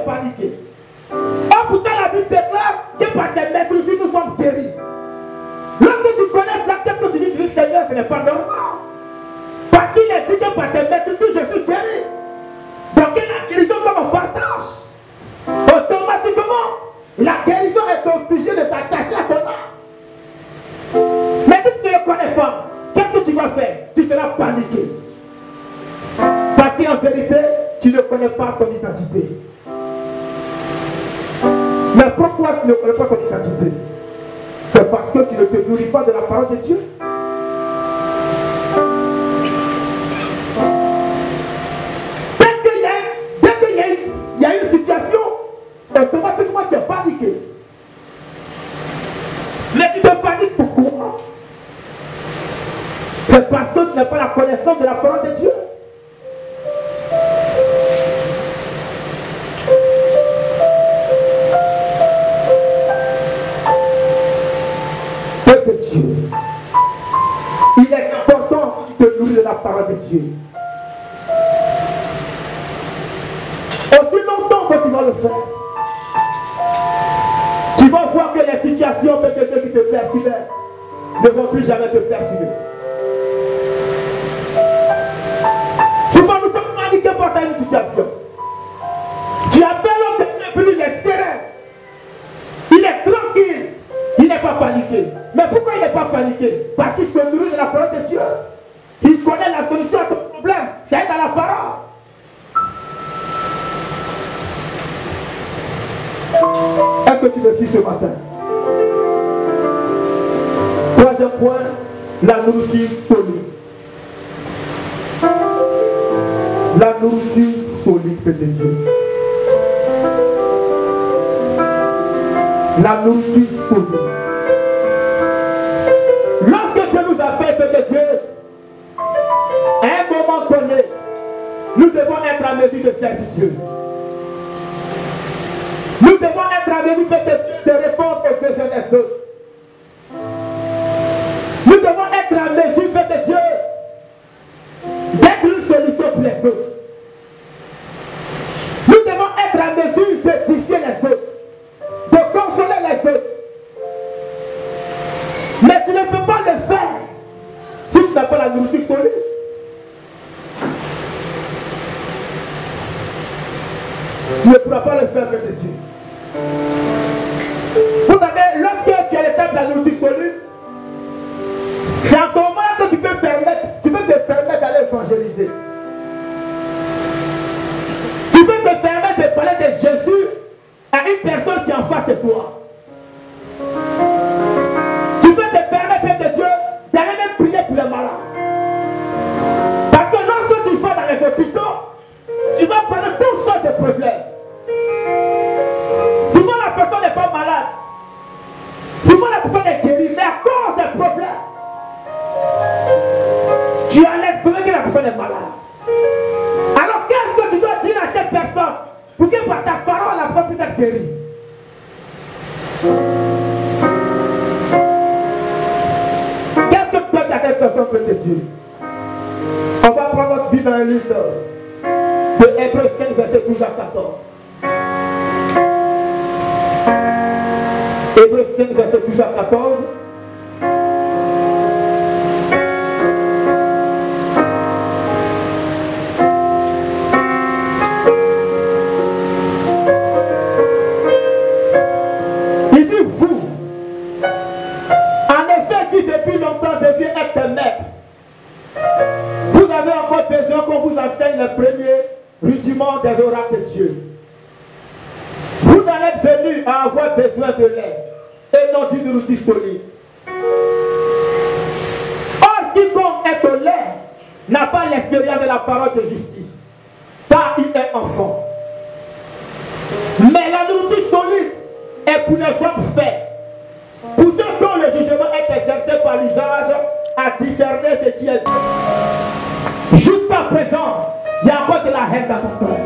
S5: paniquer. Oh, pourtant la Bible déclare que par ses maîtres nous sommes guéris. Lorsque tu connais l'acte que tu dis du Seigneur, ce n'est pas normal. Parce qu'il est dit que par tes maîtres je suis guéri. Donc la guérison soit en partage. Automatiquement, la guérison est obligée de s'attacher à ton âme. Mais si tu ne le connais pas, qu'est-ce que tu vas faire? Tu seras paniqué. Parce qu'en vérité, tu ne connais pas ton identité. Mais pourquoi tu ne connais pas ton identité? C'est parce que tu ne te nourris pas de la parole de Dieu. Dès qu'il y a, dès qu'il y a, il y a une situation, automatiquement tu es paniqué. Mais tu te paniques pourquoi? C'est parce que tu n'as pas la connaissance de la parole de Dieu. Peuple de Dieu, il est important que tu te nourris de la parole de Dieu. Aussi longtemps que tu vas le faire, tu vas voir que les situations peut-être qui te perturbaient ne vont plus jamais te perturber. Souvent nous sommes paniqués par une situation. Tu appelles l'homme de Dieu, il est serein, il est tranquille, il n'est pas paniqué. Mais pourquoi il n'est pas paniqué? Parce qu'il se nourrit de la parole de Dieu. Il connaît la solution à ton problème, c'est dans la parole. Est-ce que tu me suis ce matin? Troisième point, la nourriture solide. La nourriture solide de Dieu. La nourriture solide. Lorsque Dieu nous appelle, Père Dieu, à un moment donné, nous devons être en mesure de servir Dieu. Nous devons être en mesure, Père Dieu, de répondre aux besoins des autres. Nous devons être en mesure, Père Dieu, d'être une solution pour les autres. Nous devons être en mesure d'édifier les autres, de consoler les autres. Mais tu ne peux pas le faire si tu n'as pas la nourriture solide. Tu ne pourras pas le faire, Père de Dieu. Vous savez, lorsque tu as l'étape de la nourriture solide, c'est en ce moment que tu peux, permettre, tu peux te permettre d'aller évangéliser. Tu peux te permettre de parler de Jésus à une personne qui est en face de toi. Tu peux te permettre, Père de Dieu, d'aller même prier pour les malades. Parce que lorsque tu vas dans les hôpitaux, tu vas prendre toutes sortes de problèmes. Souvent la personne n'est pas malade. Souvent la personne est guérie, mais à cause des problèmes, tu enlèves pour que la personne est malade. Alors qu'est-ce que tu dois dire à cette personne pour que par ta parole la personne puisse être guérie? Qu'est-ce que tu dois dire à cette personne, Père de Dieu? On va prendre notre Bible dans un livre de Hébreux cinq, verset douze à quatorze. Hébreux cinq, verset douze à quatorze. Il dit vous, en effet, qui depuis longtemps devient être maître, vous avez encore besoin qu'on vous enseigne le premier rudiment des oracles de Dieu. Vous en êtes venus à avoir besoin de l'aide et non d'une nourriture solide. Or, quiconque est au lait n'a pas l'expérience de la parole de justice, car il est enfant. Mais la nourriture solide est pour les hommes faits, pour ceux dont le jugement est exercé par l'usage à discerner ce qui est dit. Jusqu'à présent, il y a encore de la haine dans ton cœur.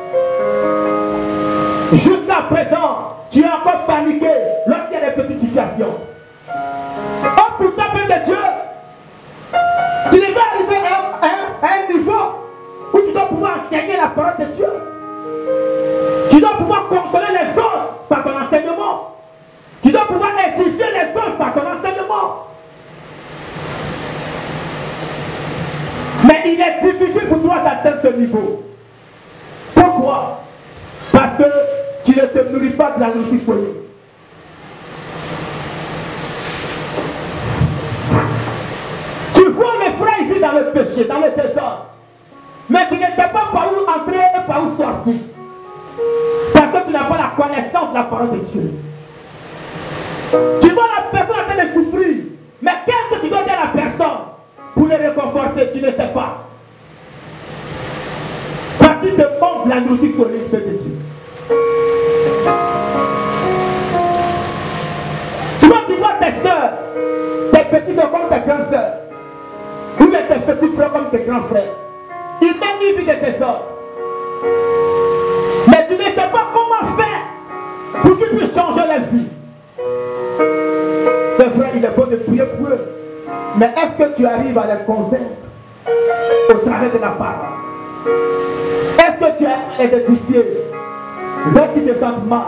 S5: Jusqu'à présent, tu es encore paniqué lorsqu'il y a des petites situations. Oh, pourtant, Père de Dieu, tu devais arriver à un, à un niveau où tu dois pouvoir enseigner la parole de Dieu. Tu dois pouvoir consoler les autres par ton enseignement. Tu dois pouvoir édifier les autres par ton enseignement. Mais il est difficile pour toi d'atteindre ce niveau. Pourquoi? Parce que tu ne te nourris pas de la nourriture solide. Tu vois les frères, ils vivent dans le péché, dans le désordre. Mais tu ne sais pas par où entrer et par où sortir. Parce que tu n'as pas la connaissance de la parole de Dieu. Tu vois la personne en train de souffrir. Mais qu'est-ce que tu dois dire à la personne pour le réconforter? Tu ne sais pas. Parce qu'il te manque la nourriture solide de Dieu. Tu vois, tu vois tes soeurs, tes petits soeurs comme tes grandes soeurs, ou bien tes petits frères comme tes grands frères. Ils mènent une vie de désordre. Mais tu ne sais pas comment faire pour qu'ils puissent changer leur vie. C'est vrai, il est bon de prier pour eux. Mais est-ce que tu arrives à les convaincre au travers de la parole? Est-ce que tu arrives à les édifier lorsqu'ils te sentent mal?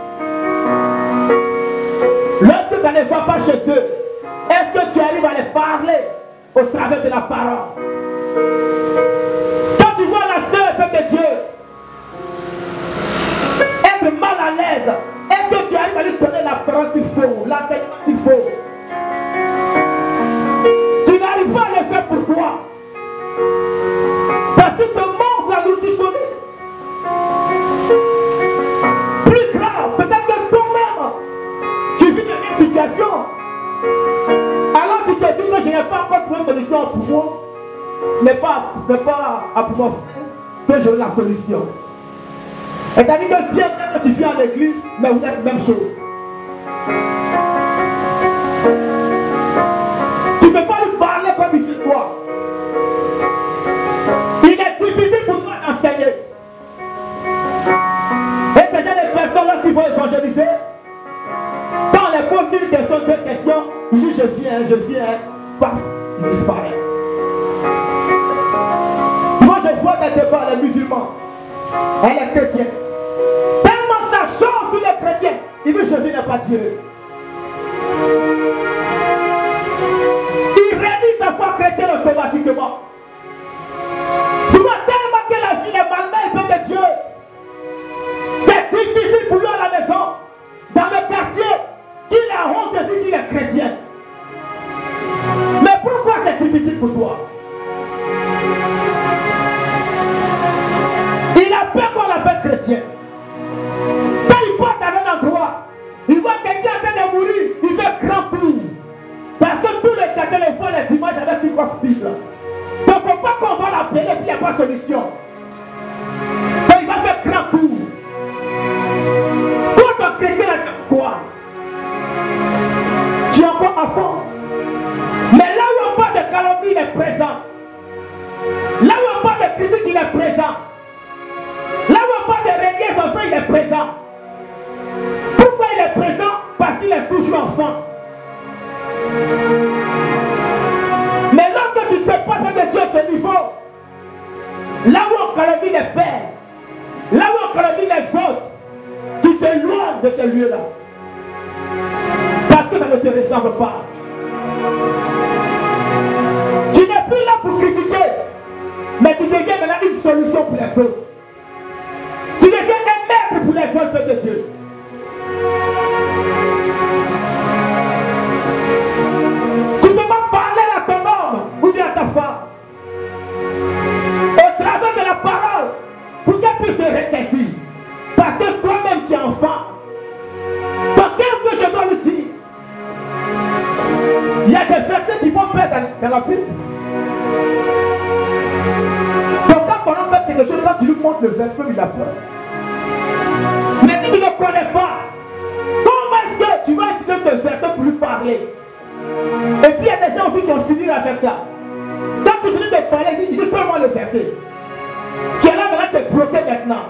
S5: Lorsque ça ne va pas chez eux, est-ce que tu arrives à les parler au travers de la parole? Quand tu vois la sœur, peuple de Dieu, être mal à l'aise, est-ce que tu arrives à lui donner la parole qu'il faut, l'enseignement qu'il faut? Tu n'arrives pas à le faire pourquoi? Parce qu'il te manque la nourriture solide. Plus grave, peut-être que toi-même, tu vis dans une situation. Alors tu te dis que je n'ai pas encore trouvé une solution pour moi. Ce n'est pas, pas à pouvoir faire que j'ai la solution. Et c'est-à-dire que bien que tu viens à l'église, mais vous êtes la même chose. Tu ne peux pas lui parler comme il fait toi. Il est difficile pour toi d'enseigner. Et déjà les personnes là qui vont évangéliser, quand on les pose une question, deux questions, ils disent je viens, je viens, paf, ils disparaissent. Moi je vois des débats les musulmans et les chrétiens. Tellement ça change sur les chrétiens. Ils disent Jésus n'est pas Dieu. Ils réunissent la foi chrétienne automatiquement. Souvent tellement que la vie est malmène, peuple de Dieu. C'est difficile pour lui à la maison, dans le quartier, qu'il a honte de dire qu'il est chrétien. Mais pourquoi c'est difficile pour toi? Il a peur qu'on l'appelle chrétien. Quand il part dans un endroit, il voit quelqu'un en train de mourir, il fait grand tour. Parce que tous les chrétiens le font les dimanches avec une grosse Bible. Donc il ne faut pas qu'on va l'appeler et puis il n'y a pas de solution. Donc il va faire grand tour. Toi ton chrétien, c'est quoi? Tu es encore enfant. Mais là où on parle de calomnie, il est présent. Là où on parle de critique, il est présent. Là où on parle de régner son frère, il est présent. Pourquoi il est présent? Parce qu'il est toujours enfant. Mais lorsque tu te passes de Dieu à ce niveau, là où on calomnie les pères, là où on calomnie les autres, tu t'éloignes de ce lieu-là. Parce que ça ne te ressemble pas. Tu n'es plus là pour critiquer, mais tu deviens maintenant une solution pour les autres. Tu deviens un maître pour les autres, peuple de Dieu. Tu ne peux pas parler à ton homme ou bien à ta femme au travers de la parole pour qu'elle puisse te ressaisir. Parce que toi-même tu es enfant. Donc qu'est-ce que je dois lui dire? Il y a des versets qui font peur dans, dans la Bible. Donc quand ton homme fait quelque chose, quand tu lui montres le verset, il a peur. Mais si tu ne connais pas, comment est-ce que tu vas utiliser ce verset pour lui parler? Et puis il y a des gens aussi qui ont fini avec ça. Quand tu finis de parler, il dit, il dit comment le verset? Tu es là maintenant, tu es bloqué maintenant.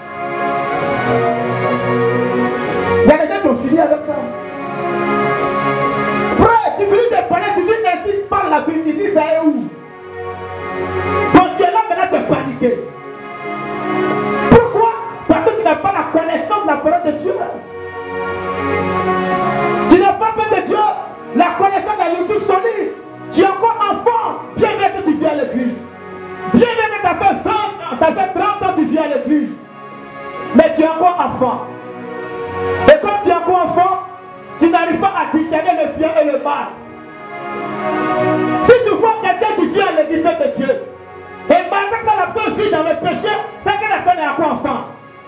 S5: Il y a des gens qui ont fini avec ça. Frère, tu finis de parler, tu dis ainsi par la Bible, tu dis ça est où? Donc tu es là maintenant, tu es paniqué. Pourquoi? Parce que tu n'as pas la connaissance de la parole de Dieu. Tu n'as pas peur de Dieu, la connaissance de la YouTube solide. Tu es encore enfant, bien vrai que tu viens à l'église. Bien vrai que ça fait vingt ans, ça fait trente ans que tu viens à l'église. Mais tu es encore enfant. Et comme tu es encore enfant, tu n'arrives pas à discerner le bien et le mal. Si tu vois quelqu'un qui vient à l'église de Dieu, et malgré que la personne vit dans le péché, c'est que la personne est encore enfant.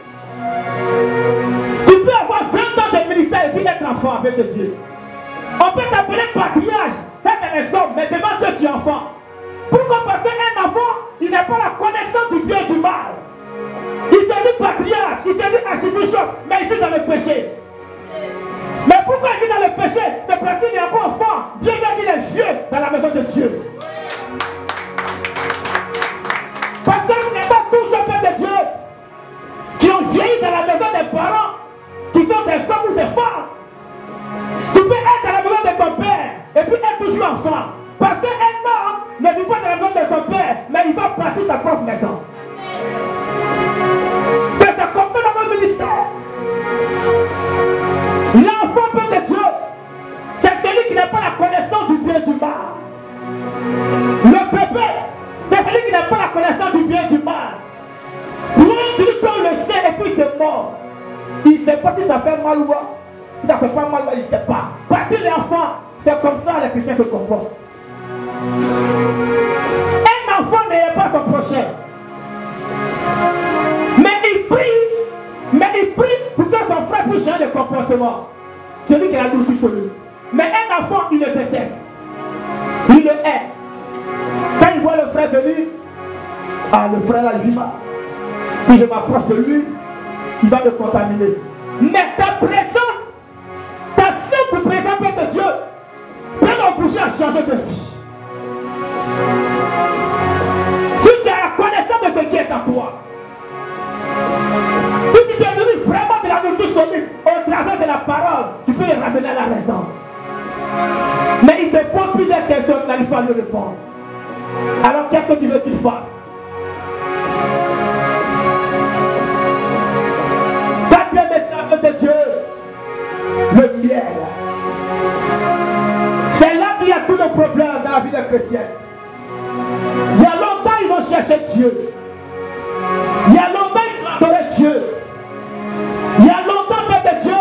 S5: Tu peux avoir vingt ans de militaire et puis être enfant avec Dieu. On peut t'appeler patriarche, ça c'est les hommes, mais devant Dieu tu es enfant. Pourquoi? Parce qu'un enfant, il n'a pas la connaissance du bien et du mal. Il te dit patriarche, il te dit archibishop, mais il vit dans le péché. Mais pourquoi il vit dans le péché? C'est parce qu'il est encore enfant, bien qu'il est vieux dans la maison de Dieu. Parce que ce n'est pas tous les pères de Dieu qui ont vieilli dans la maison des parents, qui sont des hommes ou des femmes. Tu peux être dans la maison de ton père et puis être toujours enfant. Parce qu'un homme ne vit pas dans la maison de son père, mais il va partir de sa propre maison. C'est comme ça dans mon ministère. L'enfant père de Dieu, c'est celui qui n'a pas la connaissance du bien et du mal. Le bébé, c'est celui qui n'a pas la connaissance du bien et du mal. Loin du temps le sait et puis il est mort. Il ne sait pas si ça fait mal ou pas. Si ça fait pas mal, il ne sait pas. Parce que les enfants, c'est comme ça les chrétiens se comportent. Un enfant n'est pas son prochain. Mais il prie, mais il prie pour que son frère puisse changer de comportement. Celui qui a l'outil sur lui. Mais un enfant, il le déteste. Il le hait. Quand il voit le frère venir, ah, le frère là, il vit mal. Si je m'approche de lui, il va me contaminer. Mais ta présence, ta simple présence de Dieu, peut m'obliger à changer de vie. Si tu as la connaissance de ce qui est en toi, si tu es devenu vraiment de la nourriture solide au travers de la parole, tu peux les ramener à la raison. Mais il te pose plusieurs questions, tu n'arrives pas à lui répondre. Alors qu'est-ce que tu veux qu'il fasse? Quatrième étape de Dieu, le miel. C'est là qu'il y a tous les problèmes dans la vie des chrétiens. Il y a longtemps ils ont cherché Dieu. Il y a longtemps ils ont adoré Dieu. Il y a longtemps, Père de Dieu,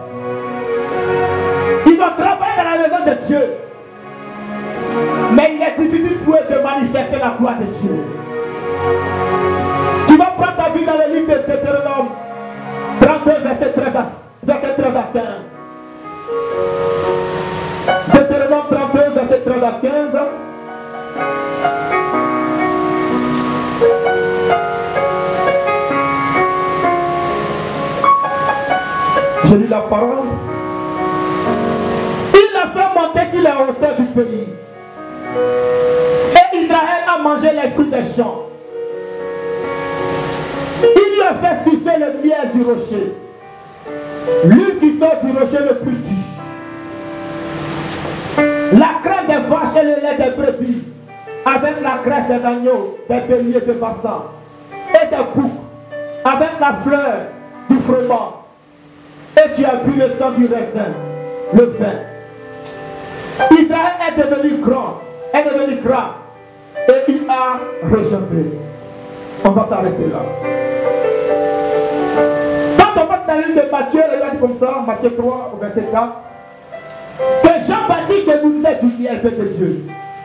S5: ils ont travaillé dans la maison de Dieu. Mais il est difficile pour eux de manifester la gloire de Dieu. Tu vas prendre ta vie dans le livre de Deutéronome trente-deux, verset treize à quinze. Deutéronome trente-deux, verset treize à quinze. Je lis la parole. Il a fait monter sur les hauteurs du pays. Et Israël a mangé les fruits des champs. Il lui a fait sucer le miel du rocher. Lui qui sort du rocher le plus dur. La crème des vaches et le lait des brebis. Avec la graisse des agneaux, des béliers de bassin. Et des boucs. Avec la fleur du froment. Et tu as bu le sang du raisin, le vin. Israël est devenu grand, est devenu grand. Et il a rejeté. On va s'arrêter là. Quand on va dans la ligne de Matthieu, il a dit comme ça, Matthieu trois, au verset quatre, que Jean-Baptiste nous faisait du miel de Dieu.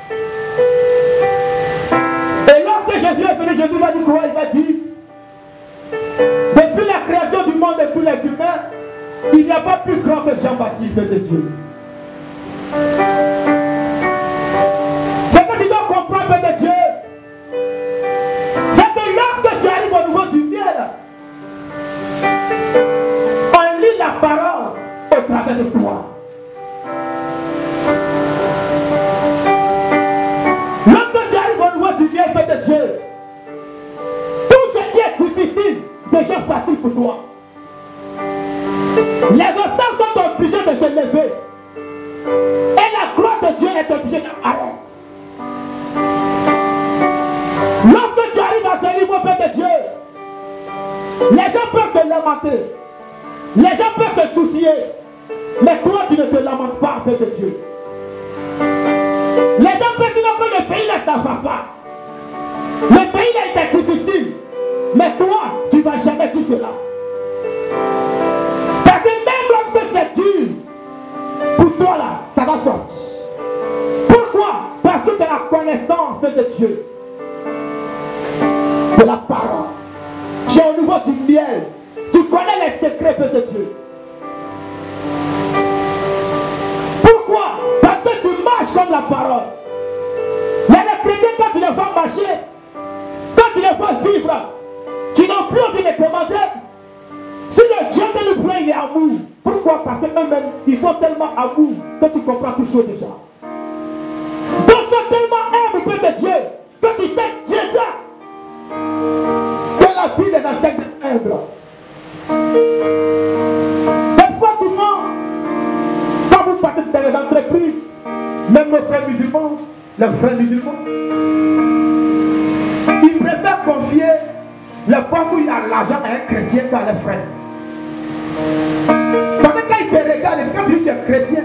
S5: Et lorsque Jésus est venu, Jésus va dire quoi? Il a dit, depuis la création du monde de tous les humains, il n'y a pas plus grand que Jean-Baptiste de Dieu. Ce que tu dois comprendre de Dieu, c'est que lorsque tu arrives au niveau du miel, on lit la parole au travers de toi. Lorsque tu arrives au niveau du miel de Dieu, tout ce qui est difficile devient facile pour toi. Les obstacles sont obligés de se lever. Et la gloire de Dieu est obligée d'arrêter. Lorsque tu arrives à ce niveau, Père de Dieu, les gens peuvent se lamenter. Les gens peuvent se soucier, mais toi tu ne te lamentes pas, Père de Dieu. Les gens peuvent dire que le pays là ça va pas. Le pays là était difficile, mais toi tu ne vas jamais dire cela. Parce que même lorsque c'est dur, pour toi là, ça va sortir. Pourquoi? Parce que tu as la connaissance de Dieu, de la parole. Tu es au niveau du miel. Tu connais les secrets de Dieu. Pourquoi? Parce que tu marches comme la parole. Il y a des chrétiens, quand tu les vois marcher, quand tu les vois vivre, tu n'as plus envie de les commander. Si le Dieu que nous prions, il est amour. Pourquoi? Parce que eux-mêmes, ils sont tellement amour que tu comprends tout chose déjà. Donc ils sont tellement humbles, Père de Dieu, que tu sais déjà que la Bible est dans cette humble. C'est pourquoi souvent, quand vous partez dans les entreprises, même nos frères musulmans, les frères musulmans, ils préfèrent confier le poids où il y a l'argent à un chrétien qu'à les frères. Parce que quand ils te regardent, quand tu dis que tu es chrétien,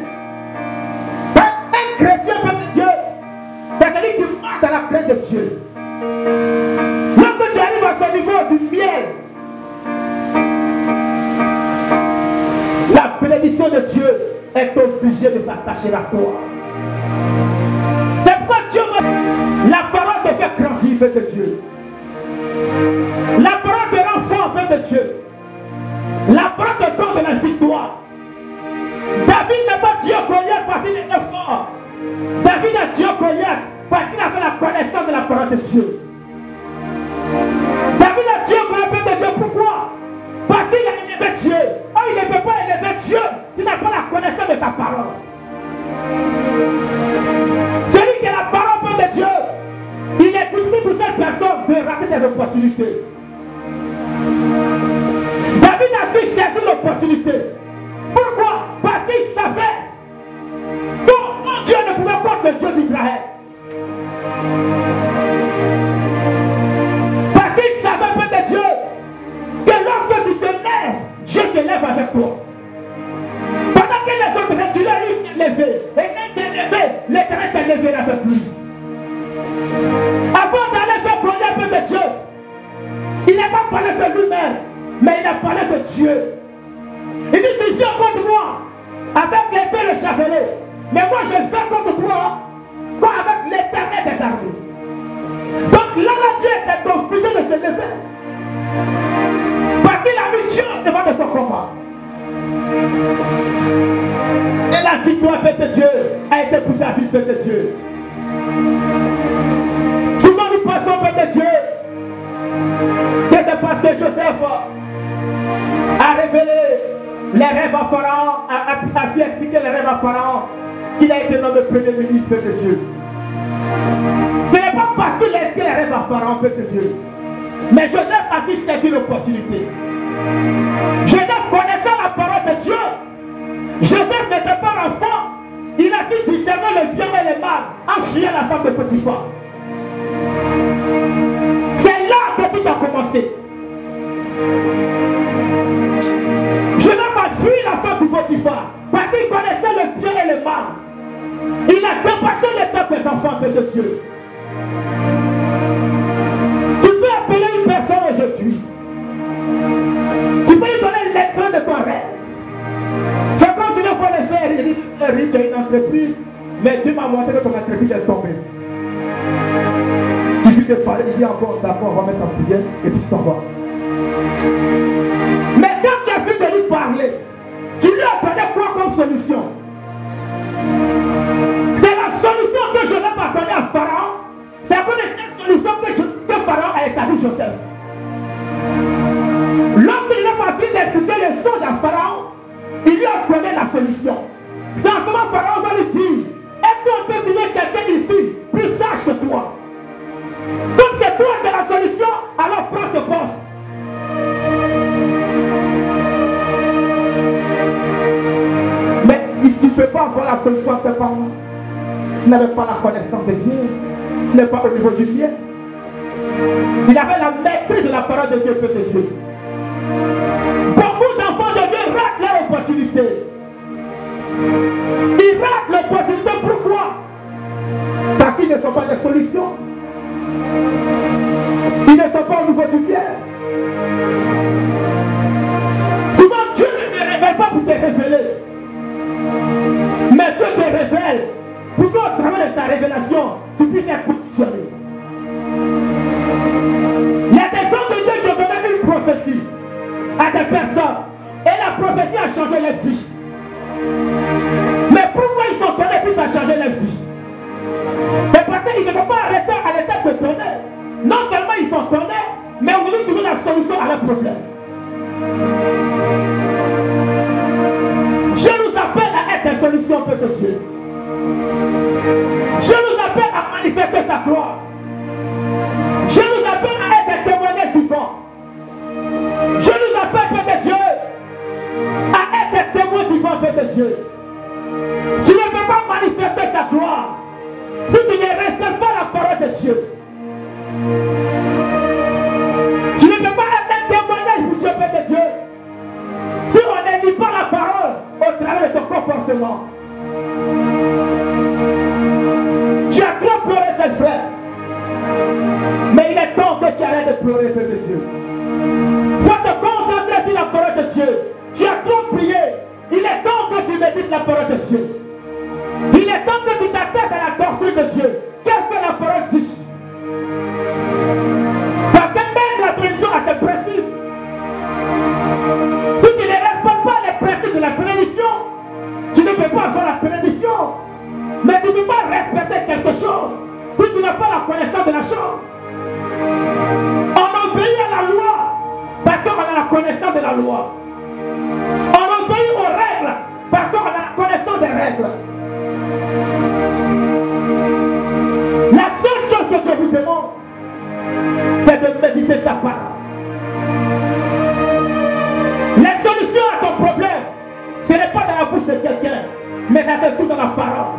S5: un chrétien, Père de Dieu, c'est quelqu'un qui marche dans la crainte de Dieu. Lorsque tu arrives à ce niveau du miel, la bénédiction de Dieu est obligée de s'attacher à toi. C'est pourquoi Dieu me... La parole te fait grandir, Père de Dieu. La parole te rend fort, Père de Dieu. La parole te donne de la victoire. David n'est pas Dieu Goliath parce qu'il était fort. David est Dieu Goliath parce qu'il avait la connaissance de la parole de Dieu. David est Dieu Goliath de Dieu. Pourquoi? Parce qu'il a élevé Dieu. Oh, il ne peut pas élever Dieu qui n'a pas la connaissance de sa parole. Celui qui a la parole de Dieu, il est difficile pour cette personne de rater des opportunités. David a su saisir l'opportunité. Pourquoi? Parce qu'il savait que Dieu ne pouvait pas le Dieu d'Israël. Parce qu'il savait, Père de Dieu, que lorsque tu te lèves, Dieu se lève avec toi. Pendant que les autres, tu l'as lui s'est levé. Et quand il s'est levé, l'Éternel s'est levé avec lui. Avant d'aller te connaître, Père de Dieu, il n'a pas parlé de lui-même, mais il a parlé de Dieu. Il dit, tu viens contre moi avec l'épée et le chapelet. Mais moi, je viens contre toi comme avec l'Éternel des armées. Donc là, là, Dieu était obligé de se lever. Parce qu'il a mis Dieu devant de son combat. Et la victoire, Père de Dieu, a été pour David, Père de Dieu. Souvent, nous pensons, Père de Dieu, que c'est parce que Joseph a révélé les rêves à Pharaon, a, a, a pu expliquer les rêves à Pharaon, qu'il a été nommé premier ministre, Père de Dieu. Ce n'est pas parce qu'il a expliqué les rêves à Pharaon, Père de Dieu. Mais Joseph a dû saisir l'opportunité. Joseph connaissant la parole de Dieu. Joseph n'était pas enfant. Il a su discerner le bien et le mal en fuyant la femme de Potiphar. C'est là que tout a commencé. Joseph a fui la femme de Potiphar parce qu'il connaissait le bien et le mal. Il a dépassé l'étape des enfants de Dieu. Tu peux appeler une personne aujourd'hui. Tu peux lui donner l'écran de ton rêve. C'est comme tu ne peux le faire rire, tu as une entreprise, mais Dieu m'a montré que ton entreprise est tombée. Il suffit de parler, il dit encore, d'accord, on va mettre en prière, et puis tu t'en vas. Mais quand tu as vu de lui parler, tu lui as donné quoi comme solution? C'est la solution que je n'ai pas donnée à Pharaon. C'est à cause de cette solution que, je, que Pharaon a établi Joseph. Lorsqu'il n'a pas pu expliquer les choses à Pharaon, il lui a donné la solution. C'est en ce moment Pharaon va lui dire, est-ce qu'on peut trouver quelqu'un ici plus sage que toi? Comme c'est toi qui as la solution, alors prends ce poste. Mais il ne peut pas avoir la solution à ses parents. Il n'avait pas la connaissance de Dieu. Il n'est pas au niveau du bien. Il avait la maîtrise de la parole de Dieu, Père de Dieu. ratent leur opportunité. Ils ratent l'opportunité. Pourquoi? Parce qu'ils ne sont pas des solutions. Ils ne sont pas au niveau du bien. Souvent Dieu ne te révèle pas pour te révéler. Mais Dieu te révèle pour qu'au travers de sa révélation, tu puisses être positionné. Il y a des hommes de Dieu qui ont donné une prophétie à des personnes. Et la prophétie a changé leur vie. Mais pourquoi ils t'ont donné puis ça a changé leur vie? C'est parce qu'ils ne peuvent pas arrêter à l'état de donner. Non seulement ils t'ont donné, mais aujourd'hui tu veux la solution à leur problème. Je nous appelle à être des solutions, Père de Dieu. Je nous appelle à manifester sa gloire. Je nous appelle à être des témoignages vivants. Je nous appelle, Père de Dieu, à être des témoins vivants, Père de Dieu. Tu ne peux pas manifester sa gloire si tu ne respectes pas la parole de Dieu. Tu ne peux pas être un témoignage pour Dieu, Père de Dieu, si on ne lit pas la parole au travers de ton comportement. Tu as trop pleuré, ses frères. Mais il est temps que tu arrêtes de pleurer, Père de Dieu. Il faut te concentrer sur la parole de Dieu. Tu as trop prié. Il est temps que tu médites la parole de Dieu. Il est temps que tu t'attaches à la doctrine de Dieu. Qu'est-ce que la parole dit? Parce que même la prédiction a ses principes. Si tu ne respectes pas les principes de la prédiction, tu ne peux pas avoir la prédiction. Mais tu ne peux pas respecter quelque chose si tu n'as pas la connaissance de la chose. On obéit à la loi parce qu'on a la connaissance de la loi. On obéit aux règles parce qu'on a la connaissance des règles. La seule chose que je vous demande, c'est de méditer sa parole. Les solutions à ton problème, ce n'est pas dans la bouche de quelqu'un, mais c'est tout dans la parole.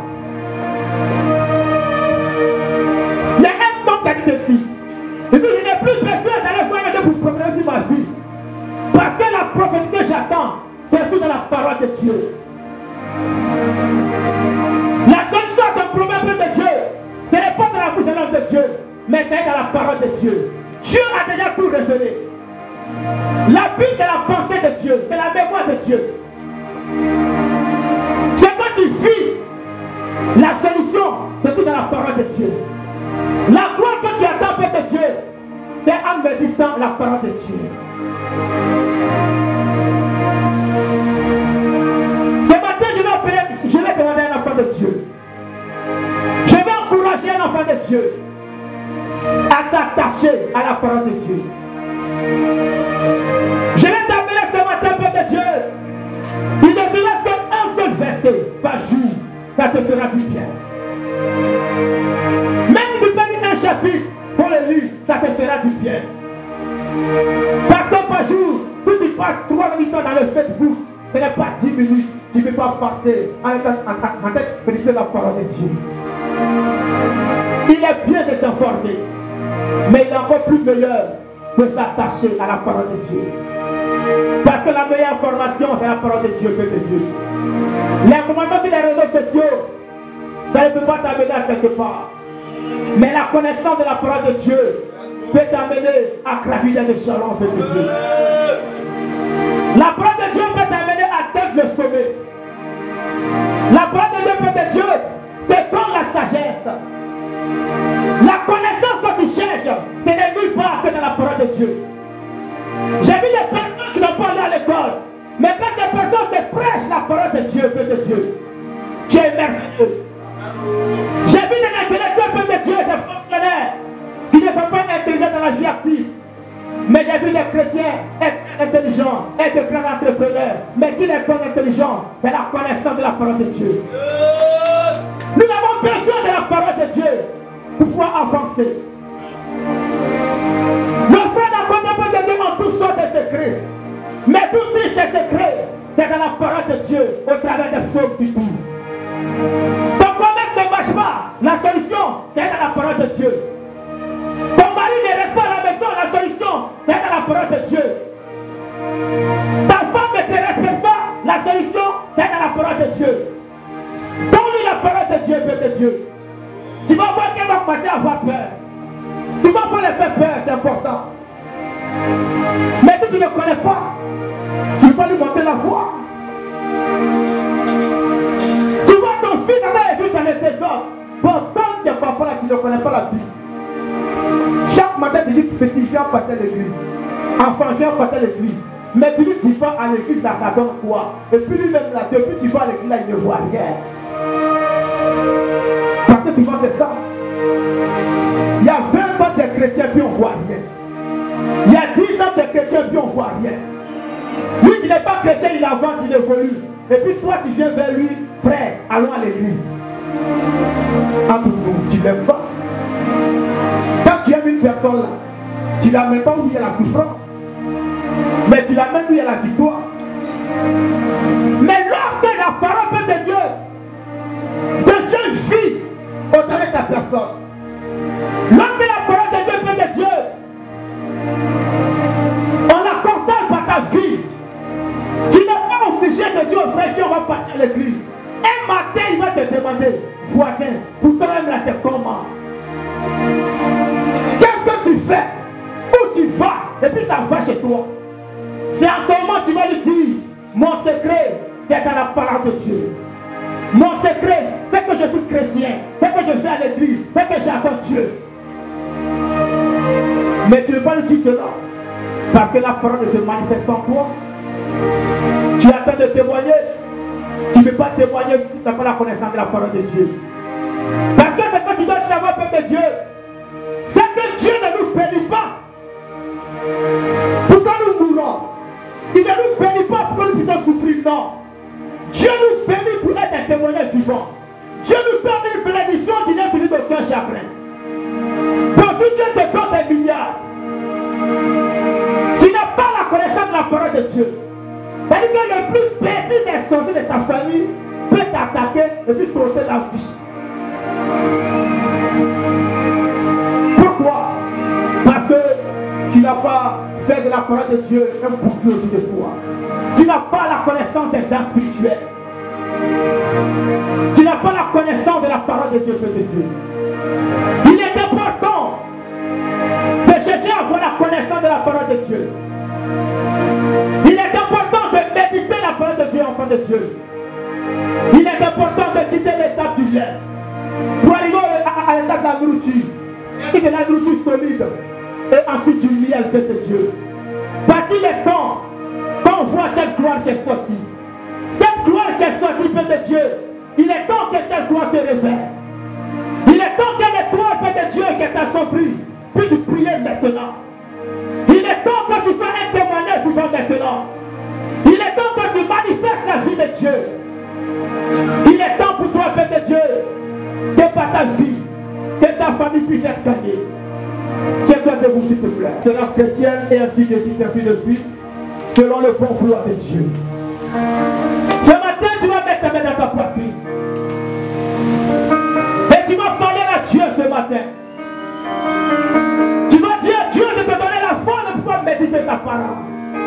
S5: Il y a un homme qui a dit ceci. Il dit, je n'ai plus besoin d'aller voir Dieu pour prophétiser ma vie. Parce que la prophétie que j'attends, c'est tout dans la parole de Dieu. La solution à ton problème de Dieu, ce n'est pas dans la bouche de l'homme de Dieu, mais c'est dans la parole de Dieu. Dieu a déjà tout révélé. La Bible, c'est la pensée de Dieu, c'est la mémoire de Dieu. C'est quand tu vis, la solution, c'est tout dans la parole de Dieu. La gloire que tu attends, Père de Dieu, c'est en méditant la parole de Dieu. Ce matin, je vais appeler, je vais demander un enfant de Dieu. Je vais encourager un enfant de Dieu à s'attacher à la parole de Dieu. Je vais t'appeler ce matin, Père de Dieu. Il ne sera qu'un seul verset par jour, ça te fera du bien. Même si tu peux lire un chapitre, il faut le lire, ça te fera du bien. Parce que par jour, si tu passes trois minutes dans le Facebook, ce n'est pas dix minutes, tu ne peux pas passer en train de méditer la parole de Dieu. Il est bien de s'informer, mais il est encore plus meilleur de s'attacher à la parole de Dieu. Parce que la meilleure information, c'est la parole de Dieu, Père de Dieu. L'information sur les réseaux sociaux, ça ne peut pas t'amener à quelque part. Mais la connaissance de la parole de Dieu peut t'amener à gravir des échelons, Père de Dieu. La parole de Dieu peut t'amener à atteindre le sommet. La parole de Dieu, Père de Dieu, te donne la sagesse. La connaissance que tu cherches, ce n'est nulle part que dans la parole de Dieu. J'ai vu des personnes qui n'ont pas allé à l'école, mais quand ces personnes te prêchent la parole de Dieu, Père de Dieu, tu es merveilleux. J'ai vu des intellectuels, Père de Dieu, des fonctionnaires qui ne sont pas intelligents dans la vie active. Mais j'ai vu des chrétiens être intelligents, être de grands entrepreneurs. Mais qui est donc intelligent? C'est la connaissance de la parole de Dieu. Nous avons besoin de la parole de Dieu pour pouvoir avancer. Nos frères d'un côté Père de Dieu ont toutes sortes de secrets. Mais tous ces secrets, c'est dans la parole de Dieu, au travers des psaumes du tout. Ton commerce ne marche pas, la solution, c'est dans la parole de Dieu. Ton mari ne reste pas à la maison, la solution, c'est dans la parole de Dieu. Ta femme ne te respecte pas, La solution, c'est dans la parole de Dieu. Donne-lui la parole de Dieu, Père de Dieu. Tu vas voir qu'elle va commencer à avoir peur. Tu vas pas les faire peur, c'est important. Mais si tu ne connais pas, tu vas lui montrer la voie. Tu vois ton fils dans les dans les désordres. Pourtant, tu n'es pas là, tu ne connais pas la Bible. Chaque matin, tu dis petit, viens passer l'église. Enfant, viens passer l'église. Mais tu lui dis pas à l'église, ça donne quoi? Et puis lui-même là, depuis tu vas à l'église, là, il ne voit rien. Parce que tu vois, c'est ça. Il y a vingt ans, tu es chrétien, puis on ne voit rien. Il y a dix ans, tu es chrétien, puis on ne voit rien. Lui qui n'est pas chrétien, il avance, il évolue. Et puis toi, tu viens vers lui, frère, allons à l'église. Entre nous, tu ne l'aimes pas. Quand tu aimes une personne là, tu ne l'amènes pas où il y a la souffrance. Mais tu l'amènes où il y a la victoire. Mais lorsque la parole de Dieu devient vie au travers de ta personne, lorsque la parole de Dieu vient de Dieu, on la constate par ta vie. Tu n'es pas obligé de dire au frère, si on va partir à l'église. Un matin, il va te demander, voisin, pour toi-même là, c'est comment? Qu'est-ce que tu fais? Où tu vas? Et puis ça va chez toi. C'est à ce moment que tu vas lui dire, mon secret, c'est dans la parole de Dieu. Mon secret, c'est que je suis chrétien, c'est que je vais à l'église, c'est que j'attends Dieu. Mais tu ne peux pas lui dire cela, parce que la parole ne se manifeste en toi. Tu attends de témoigner, tu ne peux pas témoigner si tu n'as pas la connaissance de la parole de Dieu. Parce que ce que tu dois savoir, peuple de Dieu, c'est que Dieu ne nous bénit pas pour que nous mourons. Il ne nous bénit pas pour que nous puissions souffrir, non. Dieu nous bénit pour être un témoignage vivant. Dieu nous donne une bénédiction qui n'est venue d'aucun chagrin. Donc si Dieu te donne des milliards, tu n'as pas la connaissance de la parole de Dieu. C'est-à-dire que le plus petit des sorciers de ta famille peut t'attaquer et puis t'ôter la vie. Pourquoi? Parce que tu n'as pas fait de la parole de Dieu un bouclier autour de toi. Tu n'as pas la connaissance des arts spirituels. Tu n'as pas la connaissance de la parole de Dieu, Père de Dieu. Il est important de chercher à avoir la connaissance de la parole de Dieu. Il est important de méditer la parole de Dieu, enfant de Dieu. Il est important de quitter l'étape du lait pour arriver à, à l'étape de la nourriture. Et de la nourriture solide. Et ensuite du miel, Père de Dieu. Parce qu'il est temps, quand on voit cette gloire qui est sortie, cette gloire qui est sortie, Père de Dieu, il est temps que cette gloire se révèle. Il est temps que les toi, Père de Dieu, qui est assombri, puisse prier maintenant. Il est temps que tu fasses un témoignage vivant maintenant. Il est temps que tu manifestes la vie de Dieu. Il est temps pour toi, Père de Dieu, que par ta vie, que ta famille puisse être gagnée. Tiens-toi debout, s'il te plaît. De la chrétienne et ainsi de suite, ainsi de suite, selon le bon vouloir de Dieu. Ce matin, tu vas mettre ta main dans ta poitrine. Et tu vas parler à Dieu ce matin. Tu vas dire à Dieu de te donner la force de pouvoir méditer ta parole.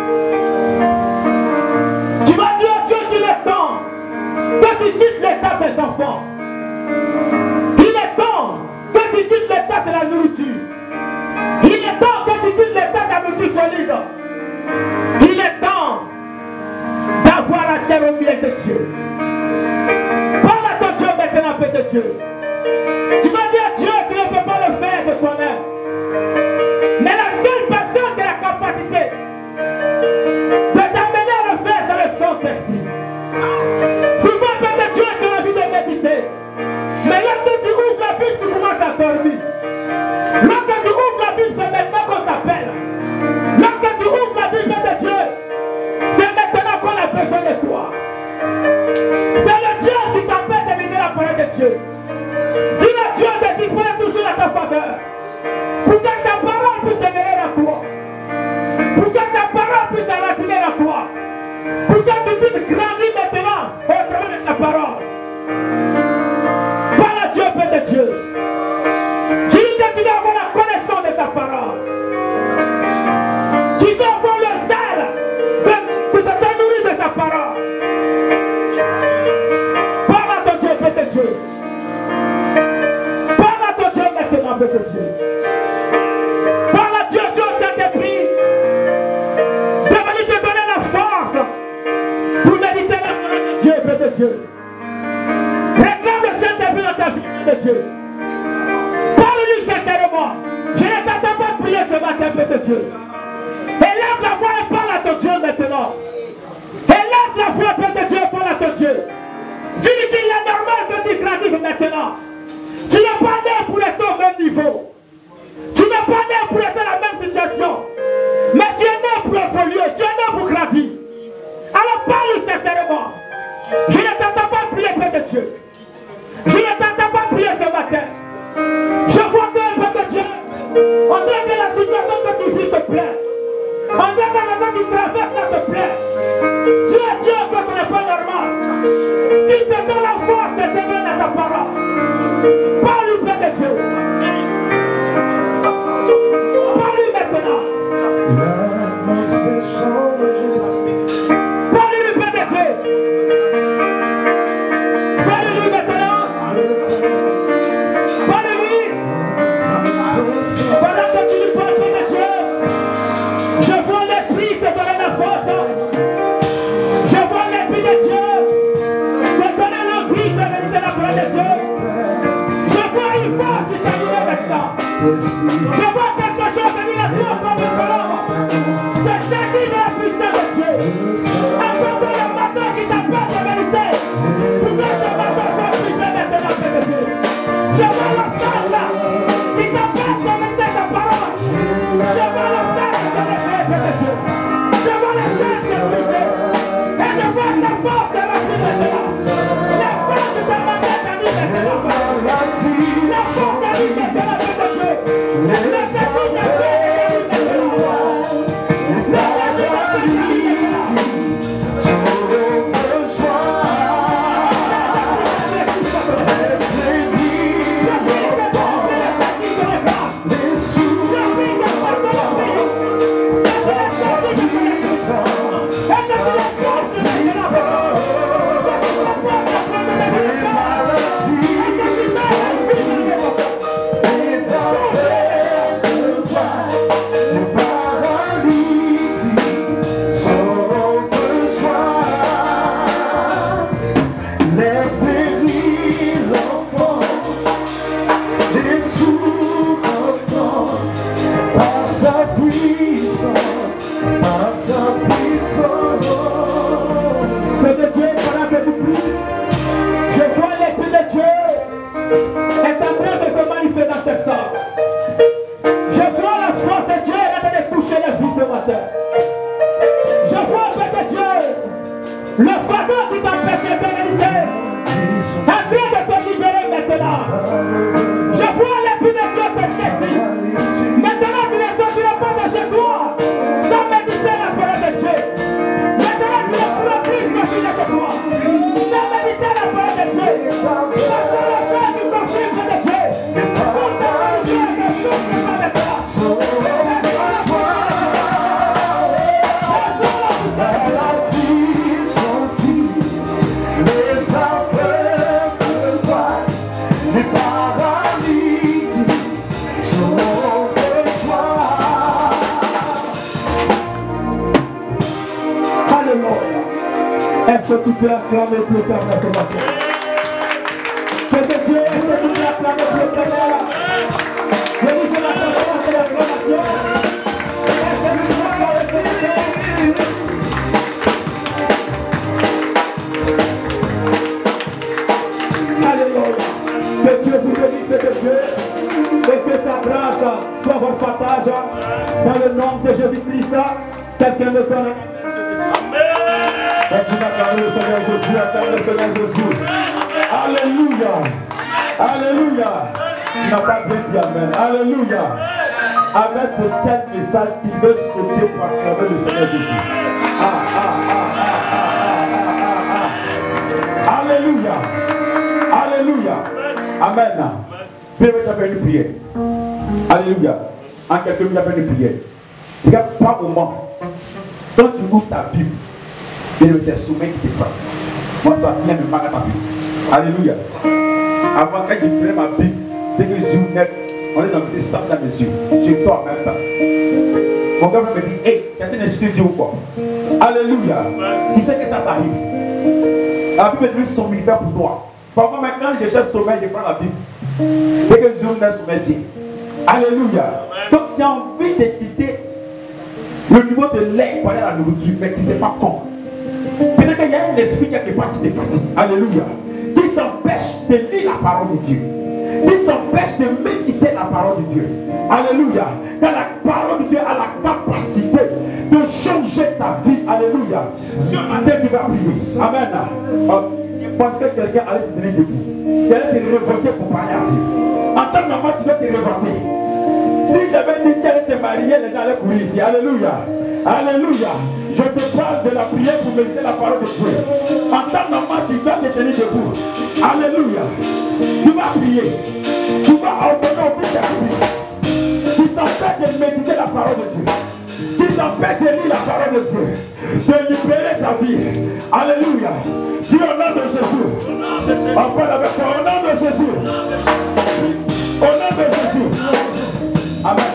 S5: Tu vas dire à Dieu qu'il est temps que tu quittes l'état des enfants. Il est temps que tu quittes l'état de la nourriture. Il est temps que tu quittes l'état de la nourriture solide. Il est temps d'avoir affaire au miel de Dieu. Parle à ton Dieu maintenant, Père de Dieu. Tu vas dire à Dieu que tu ne peux pas le faire de toi-même. Mais la seule personne qui a la capacité de t'amener à le faire, c'est le Saint-Esprit. Souvent, Père de Dieu, tu as envie de méditer. Mais lorsque tu ouvres la Bible, tu commences à dormir. Lorsque tu ouvres la Bible, c'est maintenant qu'on t'appelle. Lorsque tu ouvres la Bible de Dieu, c'est maintenant qu'on a besoin de toi. C'est le Dieu qui t'appelle de venir la parole de Dieu. Si le Dieu te dit, prends toujours à ta faveur. de Dieu. Élève la voix et parle à ton Dieu maintenant. Élève la voix, Père de Dieu, et parle à ton Dieu. Dis-lui qu'il est normal que tu grandisses maintenant. Tu n'es pas né pour être au même niveau. Tu n'es pas né pour être dans la même situation. Mais tu es né pour évoluer. Tu es né pour grandir. Alors parle sincèrement. Je ne t'entends pas prier, Père de Dieu. Je ne t'entends pas prier ce matin. Je vois que, Père de Dieu, on dirait que la situation que tu vis te plaît. On dirait que la que tu traverses là te plaît. Dieu, Dieu, que ce n'est pas normal. Qu'il te donne la force de te donner à ta parole. Parle-lui, Père de Dieu. Parle-lui maintenant. Parle-lui, Père de Dieu. Parle-lui maintenant. Parle-lui. Pendant que tu lui parles, Père de Dieu, je vois l'esprit te donner la force. Je vois l'esprit de Dieu te donner l'envie de réaliser la parole de Dieu. Je vois une force qui t'anime maintenant. Je vois quelque chose venir à toi comme une colombe. C'est saisi de la puissance de Dieu. Encore que le matin qui t'appelle de vérité. Pour que ce matin soit puissant maintenant, Père de Dieu. Je vois le sang là qui t'appelle de vérité ta parole. Je vois le sang qui te réveille, Père de Dieu. Je vois les chaînes se briser. Et je vois ta force de la vie maintenant. La force de ta main t'anime maintenant. La force t'anime maintenant, Père de Dieu. La force t'anime maintenant. Est-ce que tu peux acclamer pour l'éternel ce matin? Que de Dieu, est-ce que tu peux acclamer pour l'éternel? Je vous fais la présence et l'acclamation. Est-ce que tu peux acclamer pour l'éternel? Alléluia. Que Dieu vous bénisse de Dieu et que sa grâce soit votre partage dans le nom de Jésus-Christ. Quelqu'un me connaît?
S1: Et tu acclames le Seigneur Jésus, acclame le Seigneur Jésus. Alléluia. Alléluia. Tu n'as pas bien dit Amen. Alléluia. Avec de tels messages qui veulent sauter pour acclamer le Seigneur Jésus. Ah, ah, ah, ah, ah, ah, ah, ah. Alléluia. Alléluia. Amen. Pierre va faire une prière. Alléluia. En quelques minutes, il va faire une prière. Regarde, pas au moment. Quand tu ouvres ta Bible, c'est le sommet qui te prend. Moi, ça vient me marquer ta Bible. Alléluia. Avant que je prenne ma Bible, dès que je joue net, on est dans le petit sac dans mes yeux. Je dors en même temps. Mon gars me dit, hey, quelqu'un est studio ou quoi? Alléluia. Tu sais que ça t'arrive. La Bible est plus somnifère pour toi. Parfois, même quand je cherche sommeil, je prends la Bible. Dès que je joue net, sommeil vient. Alléluia. Donc, tu as envie de quitter
S5: Le niveau de lait pour aller à la nourriture, mais tu ne sais pas quand. Peut-être qu'il y a un esprit quelque part qui te fatigue. Alléluia. Qui t'empêche de lire la parole de Dieu. Qui t'empêche de méditer la parole de Dieu. Alléluia. Car la parole de Dieu a la capacité de changer ta vie. Alléluia. Ce matin, tu vas prier. Amen. Oh, tu penses que quelqu'un allait te tenir debout. Tu allais te révolter pour parler à Dieu. En tant que maman, tu dois te révolter. Si j'avais dit qu'elle s'est mariée, les gens allaient courir ici. Alléluia. Alléluia. Je te parle de la prière pour méditer la parole de Dieu. En tant que maman, tu dois te tenir debout. Alléluia. Tu vas prier. Tu vas ordonner au tout ta vie. Tu t'empêches de méditer la parole de Dieu. Tu t'empêches de lire la parole de Dieu. De libérer ta vie. Alléluia. Dis au nom de Jésus. On parle avec toi. Au nom de Jésus. Au nom de Jésus. Amen.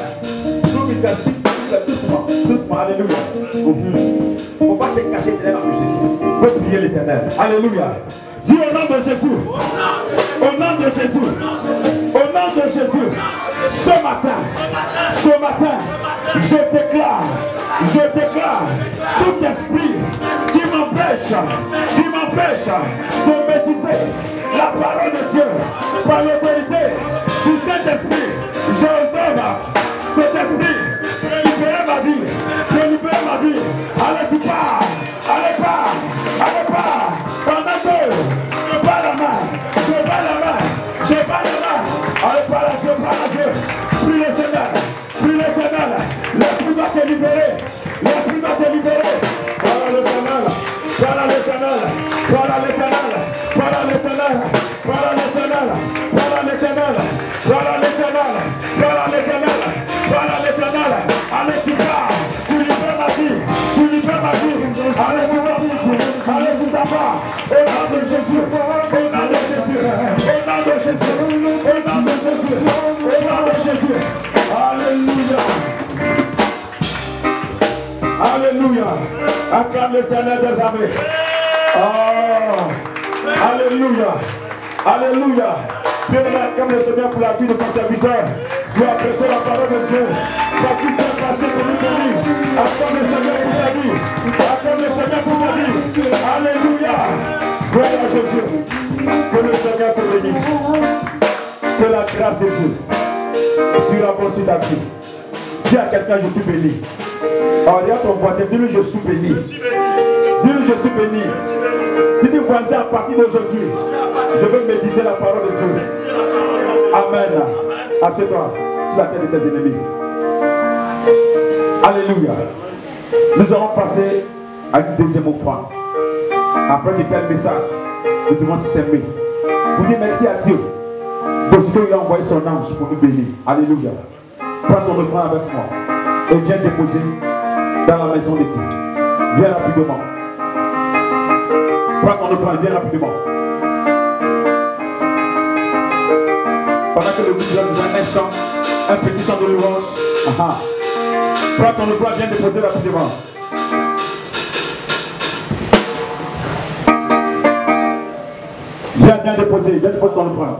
S5: Doucement, doucement, alléluia. Il ne faut pas te cacher derrière la musique. Il faut prier l'Éternel. Alléluia. Dis au nom de Jésus. Au nom de Jésus. Au nom de Jésus. Ce matin, ce matin, je déclare, je déclare tout esprit qui m'empêche, qui m'empêche de méditer la parole de Dieu par l'autorité du Saint-Esprit. J'ordonne cet esprit. Libérer ma vie, je libère ma vie. Allez, tu pars, allez, pars, allez, pars. Pendant que je bats la main, je bats la main, je bats la main. Allez, pars là, je bats la Dieu. Prie le Seigneur, prie l'Éternel. L'esprit va te libérer, l'esprit va te libérer. Voilà l'Éternel, voilà l'Éternel, voilà l'Éternel, voilà l'Éternel, voilà l'Éternel, voilà l'Éternel, voilà l'Éternel, voilà l'Éternel, voilà l'Éternel. Allez, tu pars, tu libères ma vie, tu libères ma vie. Allez, tu vas, allez, tu t'abat. Au nom de Jésus, au nom de Jésus, au nom de Jésus, au nom de Jésus, au nom de Jésus. Alléluia. Alléluia. Acclame l'Éternel des armées. Oh. Alléluia. Alléluia. Bien-aimé, acclame le Seigneur pour la vie de son serviteur. Tu as prêché la parole de Dieu. Par qui tu as passé pour nous bénir. Acclame le Seigneur pour ta vie. Acclame le Seigneur pour ta vie. Alléluia. Gloire à Jésus. Que le Seigneur te bénisse. Que la grâce de Dieu sur la bonne sur ta vie. Dis à quelqu'un, je suis béni. Alors, regarde ton voisin, dis-lui, je suis béni. Dis-lui, je suis béni. Dis-lui, voisin, à partir d'aujourd'hui, je veux méditer la parole de Dieu. Amen. Assieds-toi sur la tête de tes ennemis. Alléluia. Nous allons passer à une deuxième offrande. Après de tel message, nous devons s'aimer. Pour dire merci à Dieu. Parce qu'il a envoyé son ange pour nous bénir. Alléluia. Prends ton offrande avec moi. Et viens déposer dans la maison de Dieu. Viens rapidement. Prends ton offrande, viens rapidement. Pendant que le groupe donne un chant, un petit chant de louange. Aha. Prends ton offrande, viens déposer rapidement. Viens, viens déposer, viens déposer ton offrande.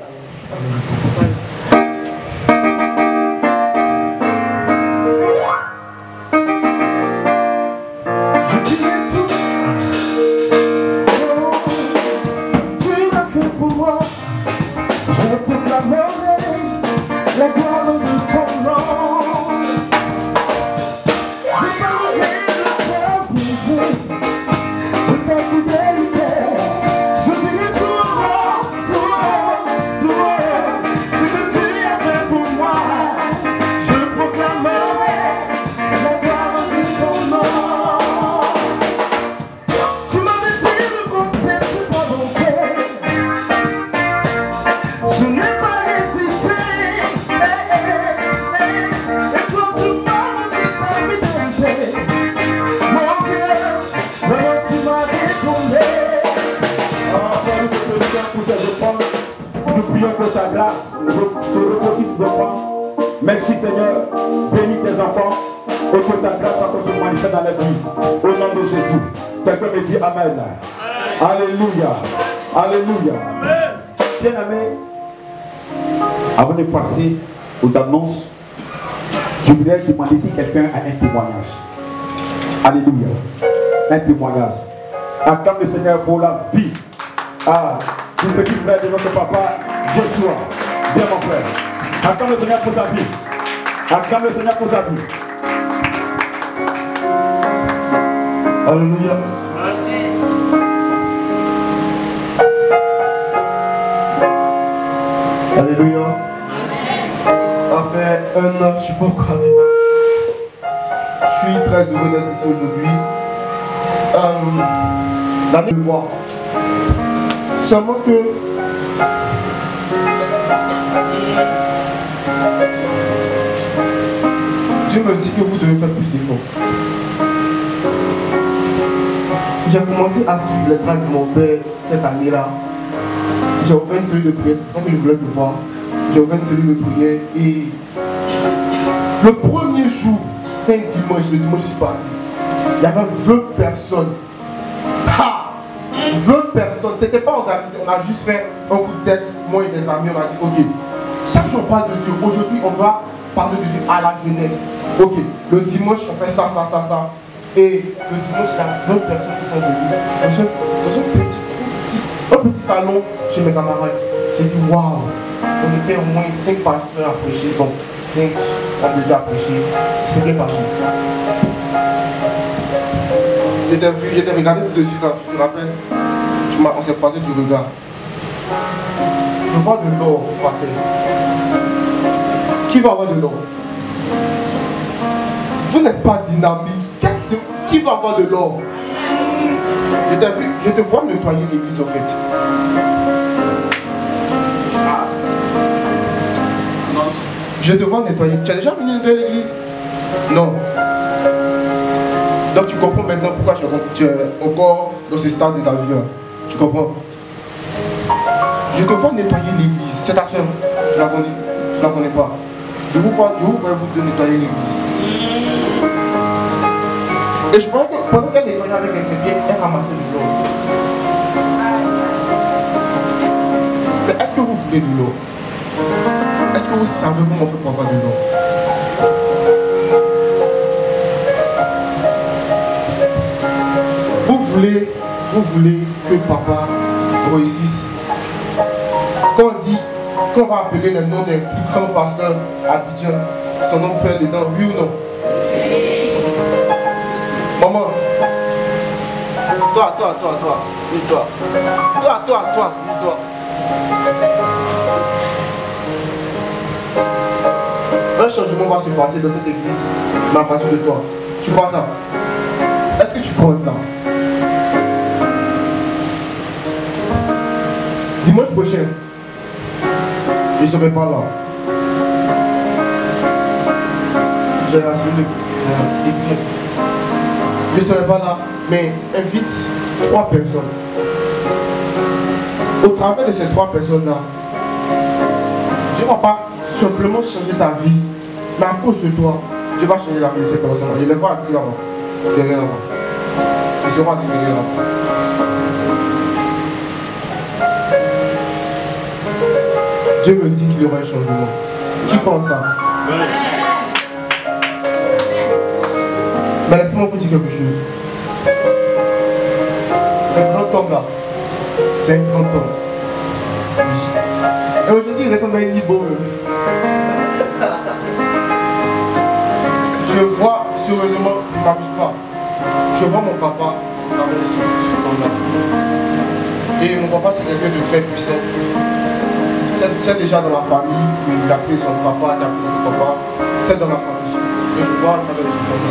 S5: Merci Seigneur, bénis tes enfants et que ta grâce encore se manifeste dans la vie. Au nom de Jésus. Quelqu'un me dit Amen. Alléluia. Alléluia. Bien aimé, avant de passer aux annonces,
S1: Je voudrais demander si quelqu'un a un témoignage. Alléluia. Un témoignage. Acclame le Seigneur pour la vie. Ah, du petit frère de notre papa, Joshua. Viens mon frère. Acclame le Seigneur pour sa vie. Acclame le Seigneur pour sa vie.
S5: Alléluia. Alléluia. Ça fait un an, je ne suis pas encore arrivé. Je suis très heureux d'être ici aujourd'hui. Euh, L'année de voir. Seulement que Dieu me dit que vous devez faire plus d'efforts. J'ai commencé à suivre les traces de mon père cette année-là. J'ai ouvert une série de prières, c'est pour ça que je voulais te voir. J'ai ouvert une série de prières et le premier jour, c'était un dimanche, le dimanche je suis passé. Il y avait vingt personnes. Ha! vingt personnes, c'était pas organisé, on a juste fait un coup de tête, moi et des amis, on a dit ok, chaque jour on parle de Dieu, aujourd'hui on doit parler de Dieu à la jeunesse. Ok, le dimanche on fait ça, ça, ça, ça. Et le dimanche il y a vingt personnes qui sont venues dans un, dans un, petit, petit, un petit salon chez mes camarades. J'ai dit waouh, on était au moins cinq pasteurs à prêcher, donc cinq hommes de Dieu à prêcher, c'est bien passé. J'étais vu, j'étais regardé tout de suite, hein, tu te rappelles, tu on s'est passé du regard. Je vois de l'or par terre. Qui va avoir de l'or? Vous n'êtes pas dynamique. Qu'est-ce que c'est? Qui va avoir de l'or? Je t'ai vu, je te vois nettoyer l'église en fait.
S3: Ah. Non.
S5: Je te vois nettoyer. Tu as déjà venu nettoyer l'église? Non. Donc tu comprends maintenant pourquoi tu es encore dans ce stade de ta vie. Hein. Tu comprends? Je te vois nettoyer l'église. C'est ta soeur. Je la connais. Je la connais pas. Je vous vois, je vous vois vous de nettoyer l'église. Et je crois que pendant qu'elle nettoyait avec elle, c'est bien, elle ramassait de l'eau. Mais est-ce que vous voulez de l'eau? Est-ce que vous savez comment on fait pour avoir de l'eau? Vous voulez, vous voulez que papa réussisse. Quand on dit, quand on va appeler le nom des plus grands pasteurs à Abidjan, son nom peut être dedans, oui ou non? Maman, toi, toi, toi, toi, oui, toi, toi, toi, toi, oui, toi. Un changement va se passer dans cette église, mais à partir de toi. Tu crois ça? Est-ce que tu crois ça? Dimanche prochain, je ne serai pas là. J'ai assuré le budget. Je ne serai pas là, mais invite trois personnes. Au travers de ces trois personnes-là, Dieu ne va pas simplement changer ta vie, mais à cause de toi, Dieu va changer la vie de ces personnes-là. Je les vois assis là-bas, derrière là-bas. Ils seront assis derrière là-bas. Dieu me dit qu'il y aura un changement. Qui pense ça? Mais laissez-moi vous dire quelque chose. C'est un grand homme là. C'est un grand homme. Oui. Et aujourd'hui, il ressemble à un niveau. Je vois, sérieusement, je ne m'amuse pas. Je vois mon papa avec ce homme-là. Et mon papa, c'est quelqu'un de très puissant. C'est déjà dans la famille, il a appelé son papa, il a appelé son papa. C'est dans la famille. Et je vois avec ce homme-là.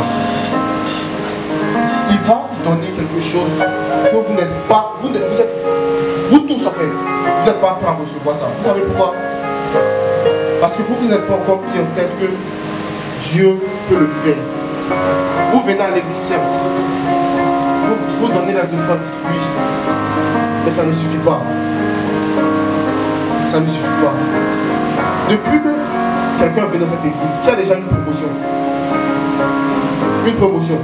S5: Il va vous donner quelque chose que vous n'êtes pas, vous, vous êtes, vous tous en fait, vous n'êtes pas prêts à recevoir ça. Vous savez pourquoi? Parce que vous, vous n'êtes pas encore mis en tête que Dieu peut le faire. Vous venez à l'église, certes, vous, vous donnez les offrandes, oui, mais ça ne suffit pas. Ça ne suffit pas. Depuis que quelqu'un vient dans cette église, qui a déjà une promotion, une promotion,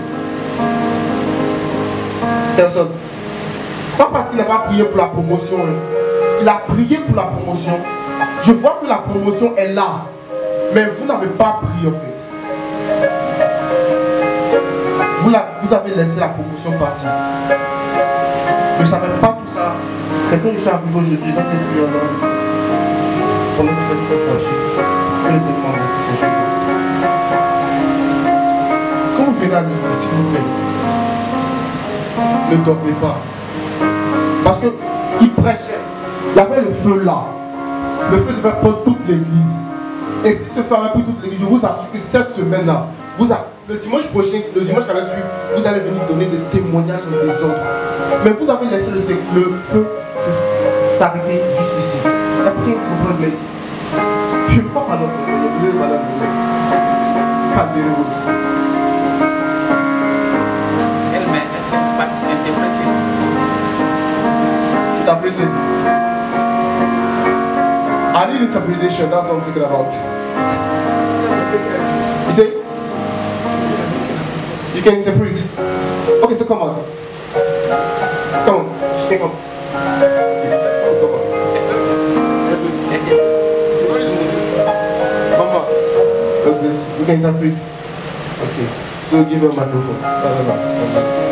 S5: personne. Pas parce qu'il n'a pas prié pour la promotion. Il a prié pour la promotion. Je vois que la promotion est là. Mais vous n'avez pas prié en fait.
S2: Vous, la, vous avez laissé la promotion passer. Je ne savais pas tout ça. C'est quand je suis arrivé aujourd'hui dans les prières là. Comment tu vas te cacher? Que les éléments de ces choses. Quand vous venez à l'église, s'il vous plaît, ne dormez pas. Parce qu'il prêchait. Il y avait le feu là. Le feu devait prendre toute l'église. Et si ce feu avait pris toute l'église, je vous assure que cette semaine-là, vous a, le dimanche prochain, le dimanche qui va suivre, vous allez venir donner des témoignages en désordre. Mais vous avez laissé le, le feu s'arrêter juste ici. Il y a quelqu'un qui comprend bien ici. Je ne peux pas parler en français, vous avez madame Boulay. Calmez-vous aussi.
S3: Elle-même, est-ce qu'elle ne peut pas interpréter?
S2: Interpréter. I need interpretation, that's what I'm talking about. You see? You can interpret. Okay, so come on. Come on. Come on. Mama, God bless you. You can interpret. Okay. So give her a microphone.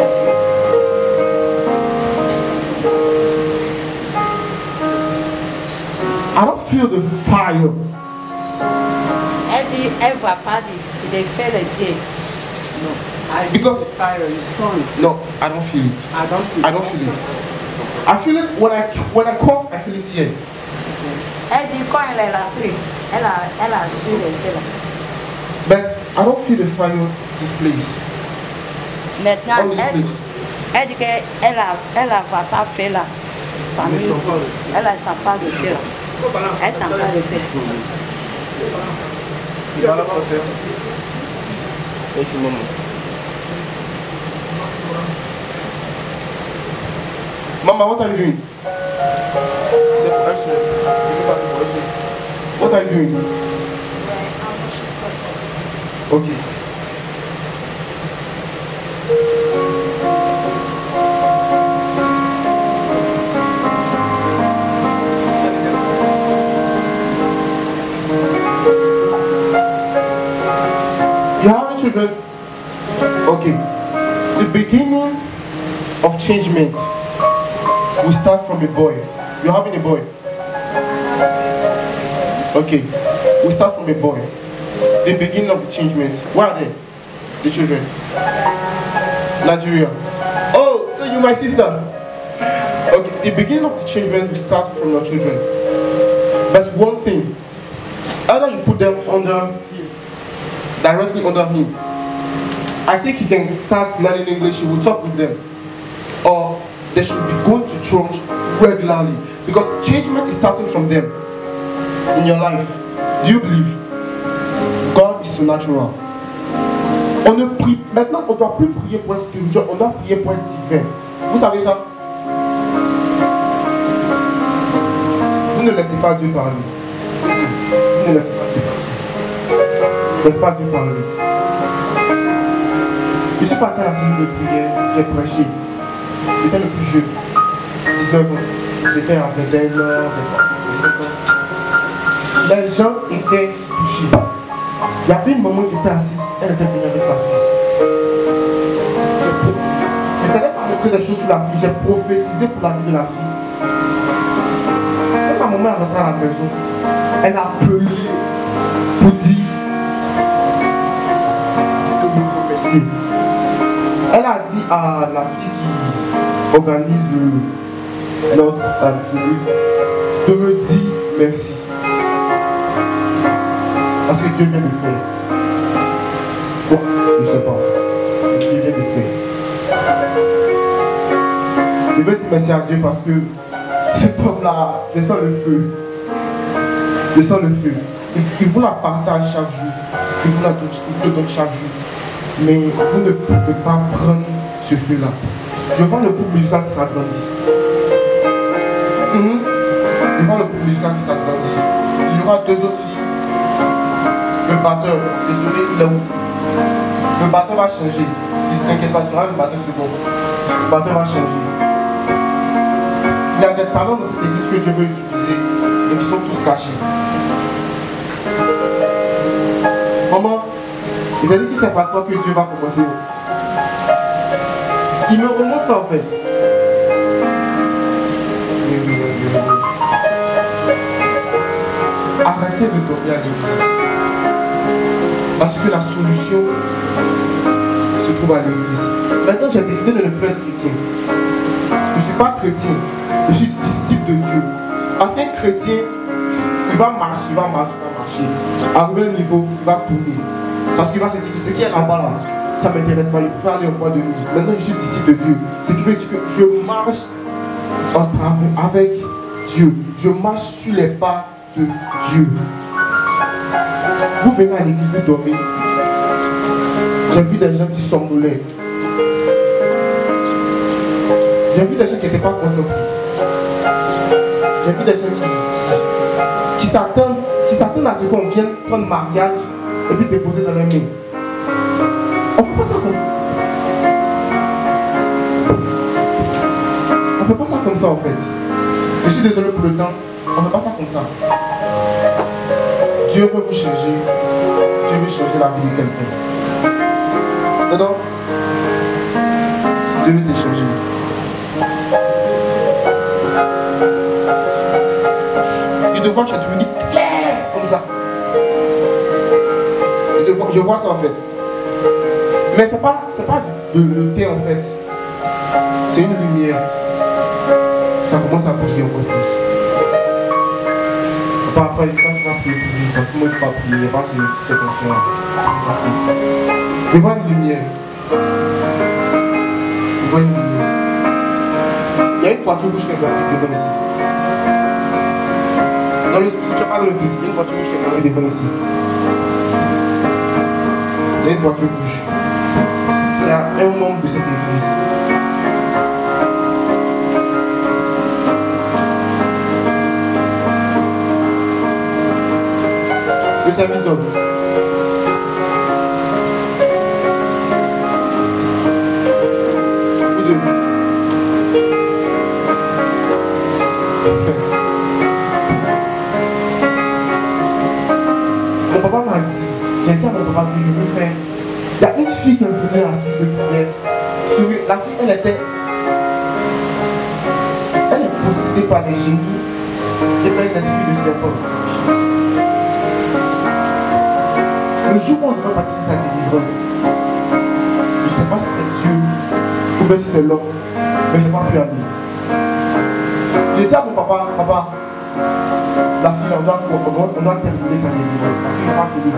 S2: I don't feel the fire.
S6: Elle dit, elle ne va pas de faire le Dieu.
S4: No. I
S2: Because-
S4: feel the fire, you saw it.
S2: No, I don't feel it.
S4: I don't feel
S2: I don't feel it. I feel it when I when I cough. I feel it here.
S6: Elle dit, quand elle est rentrée, elle a, elle a su le faire là.
S2: But I don't feel the fire this place.
S6: Maintenant,
S2: All this
S6: elle,
S2: place.
S6: elle dit qu'elle elle a, elle a, va pas faire là. Parmi
S4: Elle sent
S6: vous.
S4: pas le feu.
S6: Elle ne sent pas de faire là. Elle ne sent pas de faire.
S2: Il parle français. Thank you, Mama. Mama, what are you doing? C'est pour elle seule. Je veux parler pour elle seule. What are you doing? Okay. You have any children? Okay. The beginning of changement we start from a boy. You're having a boy? Okay. We start from a boy. The beginning of the changement. Where are they? The children? Nigeria. Oh, so you're my sister. Okay. The beginning of the changement we start from your children. That's one thing. Either you put them under directly under him. I think he can start learning English, he will talk with them. Or they should be going to church regularly. Because changement is starting from them in your life. Do you believe? God is supernatural. On ne prie, maintenant on ne doit plus prier pour être spirituel, on doit prier pour être divin. Vous savez ça? Vous ne laissez pas Dieu parler. Vous ne laissez pas Dieu parler. Laisse pas Dieu parler. Je suis parti à la cellule de prière, j'ai prêché. J'étais le plus jeune, dix-neuf ans. C'était à vingt et un ans, vingt-cinq ans. Les gens étaient touchés. Il y avait une maman qui était assise, elle était venue avec sa fille. Je n'allais pas montrer des choses sur la fille, j'ai prophétisé pour la vie de la fille. Quand la maman est rentrée à la maison, elle a appelé pour dire de me remercier. Elle a dit à la fille qui organise le, notre euh, de me dire merci. Parce que Dieu vient de faire. Bon, je ne sais pas. Dieu vient de faire. Je veux dire merci à Dieu parce que cet homme-là, je sens le feu. Je sens le feu. Il vous la partage chaque jour. Il vous la donne, il vous le donne chaque jour. Mais vous ne pouvez pas prendre ce feu-là. Je vois le groupe musical qui s'agrandit. Mmh. Je vois le groupe musical qui s'agrandit. Il y aura deux autres filles. Le batteur, désolé, il est où? Le batteur va changer. Tu t'inquiète pas, tu auras le batteur second. Le batteur va changer. Il y a des talents dans cette église que Dieu veut utiliser, mais qui sont tous cachés. Maman, il a dit que c'est pas toi que Dieu va commencer.
S7: Il me remonte ça en fait. Arrêtez de dormir à l'église. Parce que la solution se trouve à l'église. Maintenant, j'ai décidé de ne plus être chrétien. Je ne suis pas chrétien, je suis disciple de Dieu. Parce qu'un chrétien, il va marcher, il va marcher, il va marcher. Arrivé à un niveau, il va tourner. Parce qu'il va se dire, ce qui est là-bas, là, ça ne m'intéresse pas, il peut aller au bois de nuit. Maintenant, je suis disciple de Dieu. Ce qui veut dire que je marche en travers avec Dieu. Je marche sur les pas de Dieu. Vous venez à l'église, vous dormez. J'ai vu des gens qui somnolaient. J'ai vu des gens qui n'étaient pas concentrés. J'ai vu des gens qui, qui, qui s'attendent qui s'attendent à ce qu'on vienne prendre mariage et puis déposer dans les mains. On ne fait pas ça comme ça. On ne fait pas ça comme ça en fait. Je suis désolé pour le temps. On ne fait pas ça comme ça. Dieu veut vous changer. Dieu veut changer la vie de quelqu'un. Dedans, Dieu veut te changer. Je te vois, tu es devenu clair comme ça. Je, te vois, je vois ça en fait. Mais c'est pas, c'est pas de, le thé en fait. C'est une lumière. Ça commence à briller encore plus. Après, après, quand tu vas prier pour lui, parce que moi je ne peux pas prier, pas sur, sur cette notion-là. Je vois une lumière. Je vois une lumière. Il y a une voiture rouge qui est devant ici. Dans le spirituel, pas dans le physique, il y a une voiture rouge qui est devant ici. Il y a une voiture rouge. C'est un membre de cette église. Le service d'homme. Vous deux. Mon papa m'a dit, j'ai dit à mon papa que je veux faire. Il y a une fille qui est venue à la suite de prière. La fille, elle était. Elle est possédée par des génies et par un esprit de serpent. Le jour où on devrait partir faire sa délivrance, je ne sais pas si c'est Dieu ou bien si c'est l'homme, mais je n'ai pas pu aller. J'ai dit à mon papa, papa, la fille, on doit, on doit, on doit terminer sa délivrance parce qu'il n'a pas fini.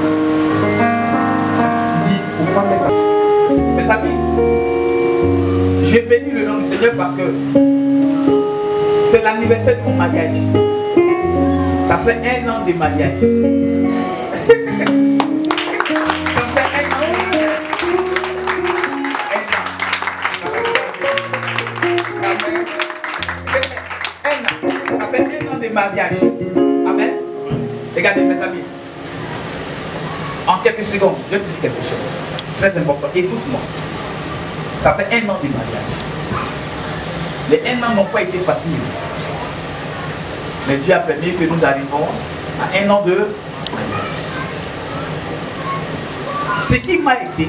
S7: Il dit, on ne peut pas mettre la...
S3: Mes amis, j'ai béni le nom du Seigneur parce que c'est l'anniversaire de mon mariage. Ça fait un an de mariage. Mariage. Amen. Regardez mes amis. En quelques secondes, je vais te dire quelque chose. Très important. Écoute-moi. Ça fait un an de mariage. Les un an n'ont pas été faciles. Mais Dieu a permis que nous arrivons à un an de mariage. Ce qui m'a aidé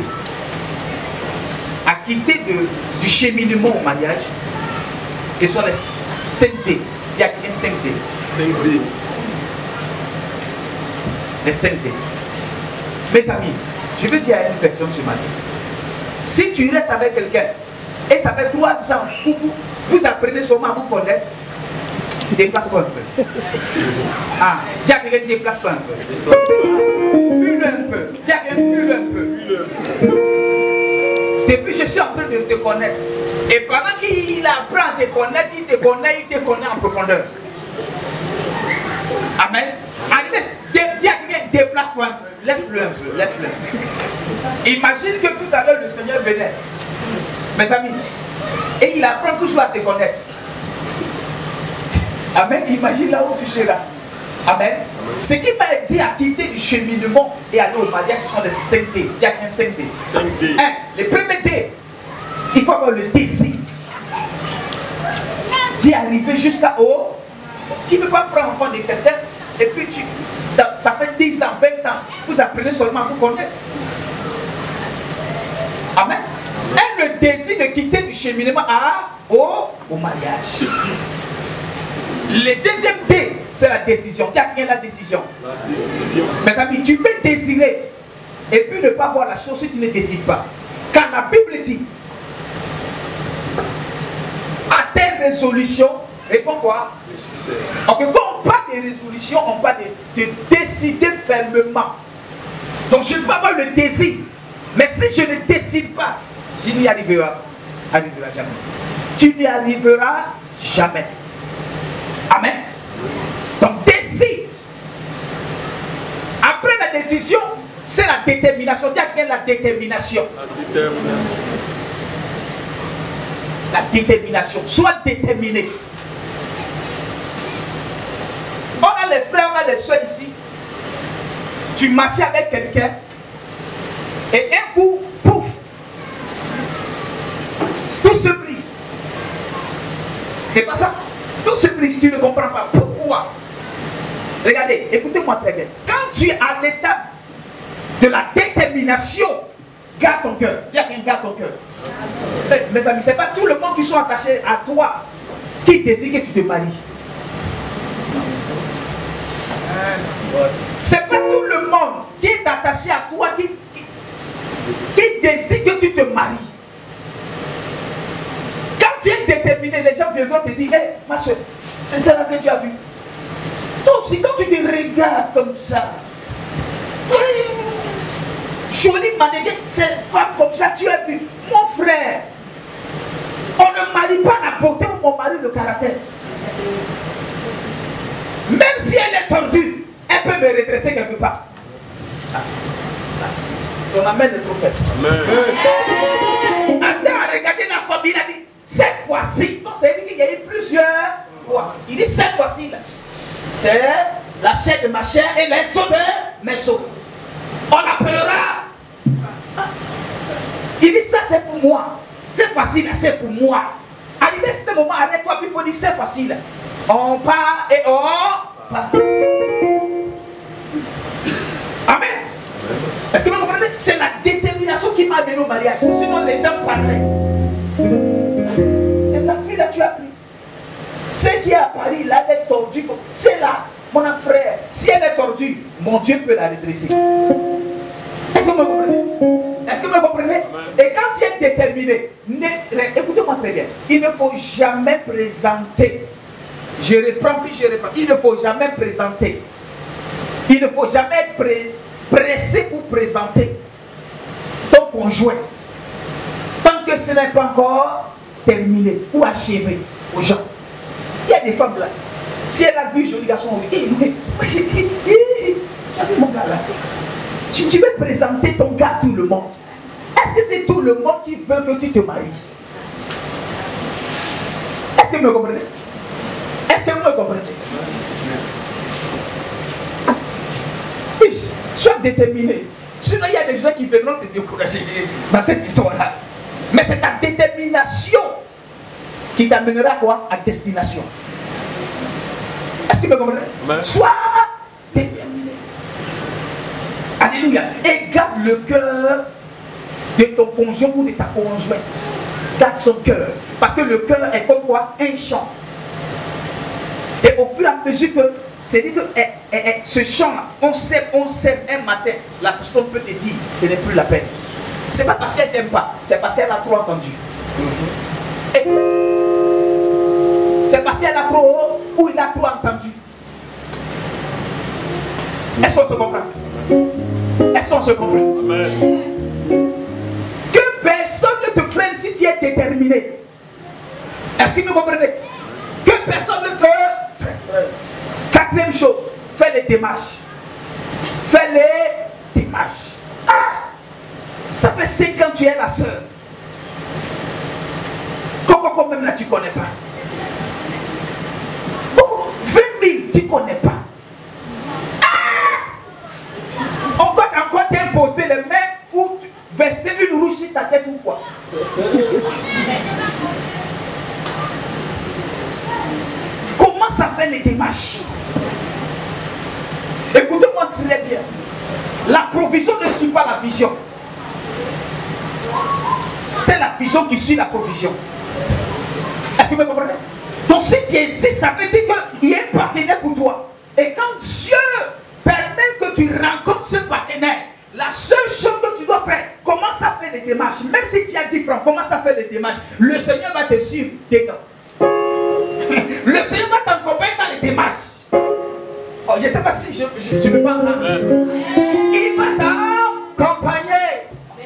S3: à quitter de, du cheminement au mariage, ce sont les cinq D. Il y a quelqu'un cinq D. cinq D. Les cinq D. Mes amis, je veux dire à une personne ce matin. Si tu restes avec quelqu'un et ça fait trois ans, vous, vous, vous apprenez seulement à vous connaître, déplace-toi un peu. Ah, dis à quelqu'un, déplace-toi un peu. Fuis-le un peu. Dis à quelqu'un, fuis-le un peu. Depuis, je suis en train de te connaître. Et pendant qu'il apprend à te connaître, il te connaît, il te connaît en profondeur. Amen. Allez, dis à quelqu'un, déplace-toi un peu. Laisse-le un peu, laisse-le. Imagine que tout à l'heure, le Seigneur venait. Mes amis. Et il apprend toujours à te connaître. Amen. Imagine là où tu seras. Amen. Ce qui m'a aidé à quitter le cheminement et aller au mariage, ce sont les cinq D. Dis à quelqu'un cinq D. Un, les premiers D. Il faut avoir le désir d'y arriver jusqu'à haut. Tu ne peux pas prendre enfant de quelqu'un et puis tu, ça fait dix ans, vingt ans, vous apprenez seulement à vous connaître. Amen. Et le désir de quitter du cheminement à, au, au mariage. Le deuxième D, c'est la décision. Qui a pris la décision?
S8: La décision.
S3: Mes amis, tu peux désirer et puis ne pas voir la chose si tu ne décides pas. Car la Bible dit, à tes résolutions, répond quoi? Ok, quand on parle de résolution, on parle de, de décider fermement. Donc je peux avoir le désir, mais si je ne décide pas, je n'y arriverai, arriverai jamais. Tu n'y arriveras jamais. Amen. Donc décide. Après la décision, c'est la détermination. Dis à quelqu'un la détermination.
S8: La détermination.
S3: La détermination. Sois déterminé. On a les frères, on a les soeurs ici. Tu marchais avec quelqu'un et un coup, pouf, tout se brise. C'est pas ça. Tout se brise, tu ne comprends pas. Pourquoi? Regardez, écoutez-moi très bien. Quand tu es à l'étape de la détermination, garde ton cœur. Dis à quelqu'un, garde ton cœur. Hey, mes amis, ce n'est pas tout le monde qui sont attachés à toi qui désire que tu te maries. Ce n'est pas tout le monde qui est attaché à toi qui, qui, qui désire que tu te maries. Quand tu es déterminé, les gens viendront te dire, hé, hey, ma soeur, c'est celle-là que tu as vue. Toi aussi, quand tu te regardes comme ça, jolie mannequin, cette femme comme ça, tu as vu. Mon frère, on ne marie pas la beauté, on marie le caractère. Même si elle est tordue, elle peut me redresser quelque part. Ton amen est trop faible. Attends, regardez la famille, il a dit, cette fois-ci, donc ça veut dire qu'il y a eu plusieurs fois. Il dit cette fois-ci, là, c'est la chair de ma chair et les os de mes os. On appellera. Il dit ça c'est pour moi. C'est facile, c'est pour moi. Arrivé à ce moment, arrête-toi, puis il faut dire c'est facile. On part et on part. Amen. Est-ce que vous comprenez? C'est la détermination qui m'a amené au mariage. Sinon les gens parlaient. C'est la fille là tu as pris. Celle qui est à Paris, là, elle est tordue. C'est là, mon frère. Si elle est tordue, mon Dieu peut la redresser. Est-ce que vous me comprenez? Est-ce que vous me comprenez? Et quand tu es déterminé, écoutez-moi très bien, il ne faut jamais présenter. Je reprends puis je reprends. Il ne faut jamais présenter. Il ne faut jamais être pré pressé pour présenter ton conjoint. Tant que ce n'est pas encore terminé ou achevé aux gens. Il y a des femmes là. Si elle a vu joli garçon, oui, tu as vu mon gars là. Tu, tu veux présenter ton gars à tout le monde. Est-ce que c'est tout le monde qui veut que tu te maries? Est-ce que vous me comprenez? Est-ce que vous me comprenez? Fils, sois déterminé. Sinon, il y a des gens qui viendront te décourager dans cette histoire-là. Mais c'est ta détermination qui t'amènera quoi? À destination. Est-ce que vous me comprenez? Amen. Sois déterminé. Alléluia. Et garde le cœur de ton conjoint ou de ta conjointe. Garde son cœur. Parce que le cœur est comme quoi? Un champ. Et au fur et à mesure que c'est dit que eh, eh, eh, ce champ-là, on sait, on sait un matin, la personne peut te dire, ce n'est plus la peine. C'est pas parce qu'elle t'aime pas, c'est parce qu'elle a trop entendu. Mm-hmm. C'est parce qu'elle a trop ou il a trop entendu. Est-ce qu'on se comprend? Est-ce qu'on se comprend? Amen. Que personne ne te freine si tu es déterminé. Est-ce que vous comprenez? Que personne ne te freine. Quatrième chose, fais les démarches. Fais les démarches. Ah! Ça fait cinq ans que tu es la soeur. Coco, même là, tu ne connais pas. vingt mille, tu ne connais pas. Ah! On doit encore t'imposer les mains ou verser une rouge sur ta tête ou quoi? Comment ça fait les démarches? Écoutez-moi très bien. La provision ne suit pas la vision. c'est la vision qui suit la provision. Est-ce que vous comprenez? Donc si tu existes, ça veut dire qu'il y a un partenaire pour toi. Et quand Dieu permet que tu rencontres ce partenaire, la seule chose que tu dois faire, commence à faire les démarches. Même si tu as dix francs, commence à faire les démarches. Le Seigneur va te suivre dedans. Le Seigneur va t'accompagner dans les démarches. Oh, je ne sais pas si je, je, je me fais entendre. Il va t'accompagner.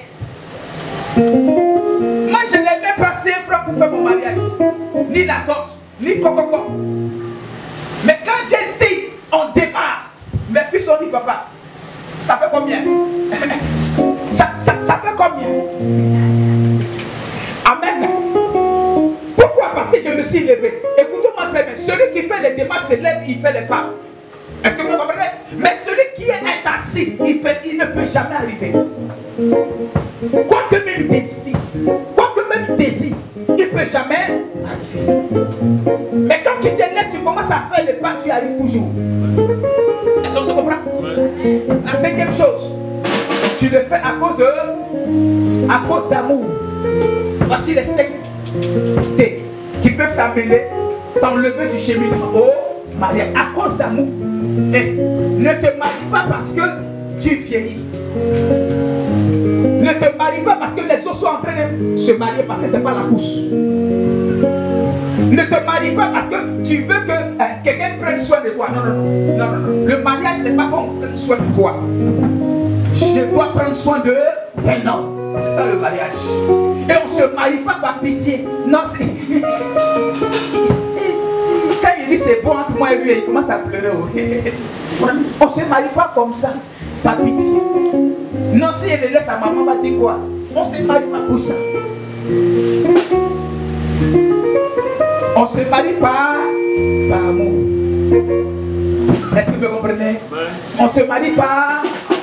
S3: Moi, je n'ai même pas cinq francs pour faire mon mariage. Ni la dot, ni coco. Mais quand j'ai dit, on démarre, mes fils ont dit, papa, ça fait combien? ça, ça, ça fait combien? Amen. Pourquoi? Parce que je me suis levé. Écoutez-moi très bien. Celui qui fait les démarches se lève, il fait les pas. Est-ce que vous comprenez? Mais celui qui est assis, il, fait, il ne peut jamais arriver. Quoi que même décide, quoi que même décide, il ne peut jamais arriver. Mais quand tu te lèves, tu commences à faire les pas, tu y arrives toujours. Est-ce que vous comprenez? La cinquième chose, tu le fais à cause de, à cause d'amour. Voici les cinq T qui peuvent t'amener, t'enlever du cheminement au mariage. À cause d'amour. Et ne te marie pas parce que tu vieillis. Ne te marie pas parce que les autres sont en train de se marier parce que ce n'est pas la course. Ne te marie pas parce que tu veux que euh, quelqu'un prenne soin de toi. Non, non, non. non, non, non. Le mariage, ce n'est pas qu'on prenne soin de toi. Je dois prendre soin de d'un homme. C'est ça le mariage. Et on ne se marie pas par pitié. Non, c'est... Quand il dit c'est bon entre moi et lui, il commence à pleurer. On ne se marie pas comme ça, par pitié. Non, si elle laisse sa maman, va dire quoi? On ne se marie pas pour ça. On ne se marie pas par amour. Est-ce que vous comprenez? On ne se marie pas.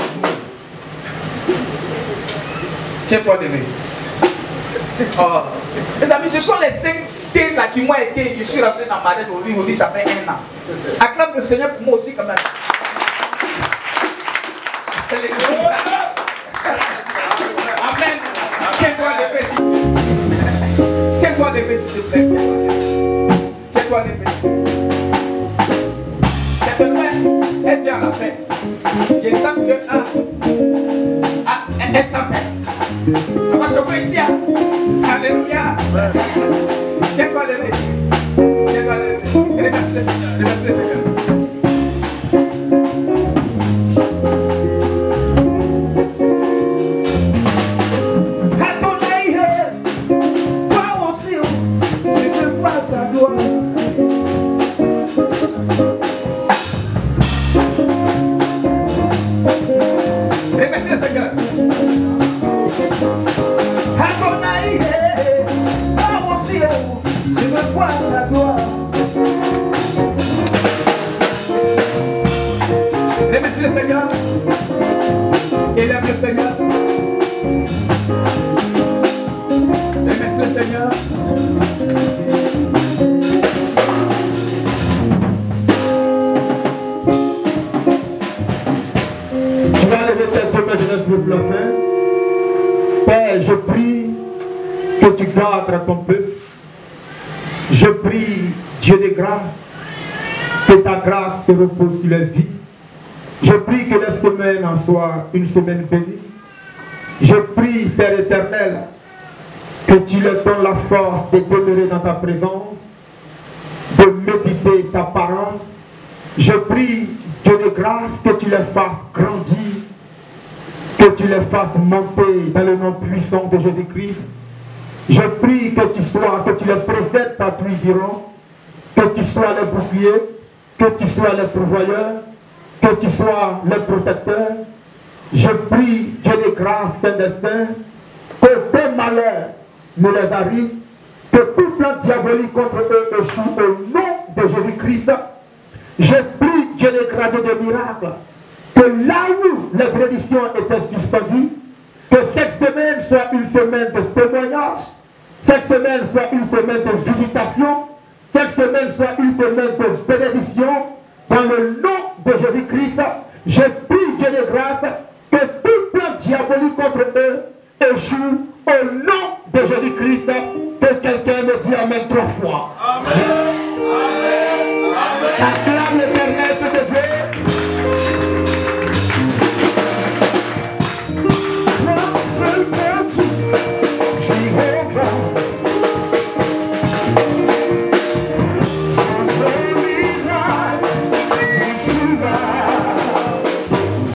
S3: Tiens-toi levé. Oh. Les amis, ce sont les cinq T là qui m'ont été. Je suis rentré dans ma tête aujourd'hui, aujourd'hui, ça fait un an. Acclame le Seigneur pour moi aussi, quand même. Amen. Tiens-toi levé. Tiens-toi levé, s'il te plaît. Tiens-toi levé. Cette main, elle vient à la fin. Je sens que. Ah, ah, elle chantait. Ça va chauffer ici. Hein? Alléluia. Tiens-toi levé. Tiens-toi levé. Remercie le Seigneur. Remercie le Seigneur. Remercie le Seigneur. Élève le Seigneur. Remercie le Seigneur.
S5: Tu vas lever tes deux mains sur le plafond. Père, je prie que tu gardes ton peuple. Je prie, Dieu de grâce, que ta grâce se repose sur les vies. Je prie que la semaine en soit une semaine bénie. Je prie, Père éternel, que tu leur donnes la force de demeurer dans ta présence, de méditer ta parole. Je prie, Dieu de grâce, que tu les fasses grandir, que tu les fasses monter dans le nom puissant de Jésus-Christ. Je prie que tu sois, que tu les précèdes par tous diront, que tu sois les boucliers, que tu sois les pourvoyeurs, que tu sois le protecteur. Je prie, Dieu de grâce, Saint des Saints, que tes malheurs ne les arrivent, que tout plan diabolique contre eux échoue au nom de Jésus-Christ. Je prie, Dieu de grâce et de miracles, que là où les prédictions étaient suspendues, que cette semaine soit une semaine de témoignage, cette semaine soit une semaine de visitation, cette semaine soit une semaine de bénédiction. Dans le nom de Jésus-Christ, je prie Dieu de grâce que tout plan diabolique contre eux échoue au nom de Jésus-Christ. Que quelqu'un me dise Amen trois fois.
S8: Amen. Amen. Amen.